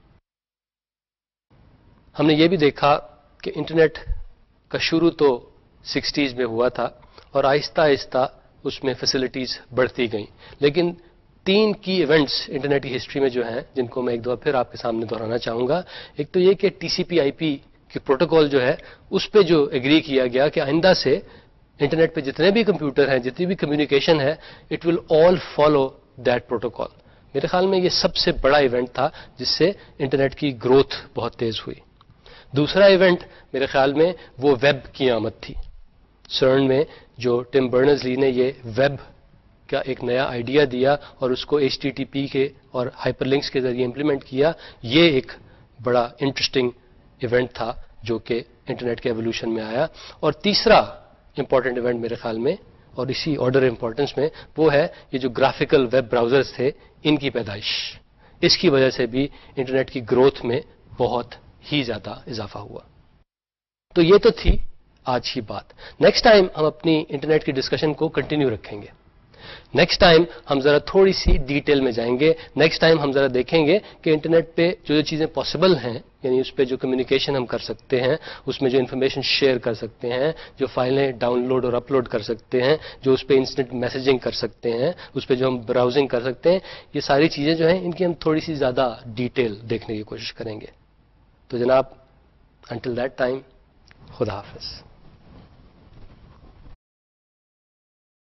ہم نے یہ بھی دیکھا کہ انٹرنیٹ کا شروع تو سکسٹیز میں ہوا تھا اور آہستہ آہستہ اس میں فیسلٹیز بڑھتی گئیں، لیکن تین کی ایونٹس انٹرنیٹ کی ہسٹری میں جو ہیں جن کو میں ایک دفعہ پھر آپ کے سامنے دہرانا چاہوں گا. ایک تو یہ کہ ٹی سی پی آئی پی کی پروٹوکال جو ہے اس پہ جو ایگری کیا گیا کہ آئندہ سے انٹرنیٹ پہ جتنے بھی کمپیوٹر ہیں، جتنی بھی کمیونیکیشن ہے، it will all follow that protocol. میرے خیال میں یہ سب سے بڑا ایونٹ تھا جس سے انٹرنیٹ کی گروتھ بہت تیز ہوئی. دوسرا ایونٹ میرے خیال میں وہ ویب کی آمد تھی. سرن میں جو ٹم برنرز لی نے یہ ویب کا ایک نیا آئیڈیا دیا اور اس کو ایچ ٹی ٹی پی کے اور ہائپر لنکس کے ذریعے امپلیمنٹ کیا، یہ ایک بڑا انٹرسٹنگ ایونٹ تھا جو کہ انٹرنیٹ کے ایوولوشن میں آیا. اور تیسرا امپورٹنٹ ایونٹ میرے خیال میں، اور اسی آرڈر امپورٹنس میں، وہ ہے یہ جو گرافیکل ویب براؤزرز تھے ان کی پیدائش. اس کی وجہ سے بھی انٹرنیٹ کی گروتھ میں بہت ہی زیادہ اضافہ ہوا. تو یہ تو تھی آج کی بات. نیکسٹ ٹائم ہم اپنی انٹرنیٹ کی ڈسکشن کو کنٹینیو رکھیں گے. نیکسٹ ٹائم ہم ذرا تھوڑی سی ڈیٹیل میں جائیں گے. نیکسٹ ٹائم ہم ذرا دیکھیں گے کہ انٹرنیٹ پہ جو جو چیزیں پاسبل ہیں، یعنی اس پہ جو کمیونیکیشن ہم کر سکتے ہیں، اس میں جو انفارمیشن شیئر کر سکتے ہیں، جو فائلیں ڈاؤن لوڈ اور اپ لوڈ کر سکتے ہیں، جو اس پہ انسٹنٹ میسیجنگ کر سکتے ہیں، اس پہ جو ہم براؤزنگ کر سکتے ہیں، یہ ساری چیزیں جو ہیں ان کی ہم تھوڑی سی زیادہ ڈیٹیل دیکھنے کی کوشش کریں گے. تو جناب انٹل دیٹ ٹائم، خدا حافظ.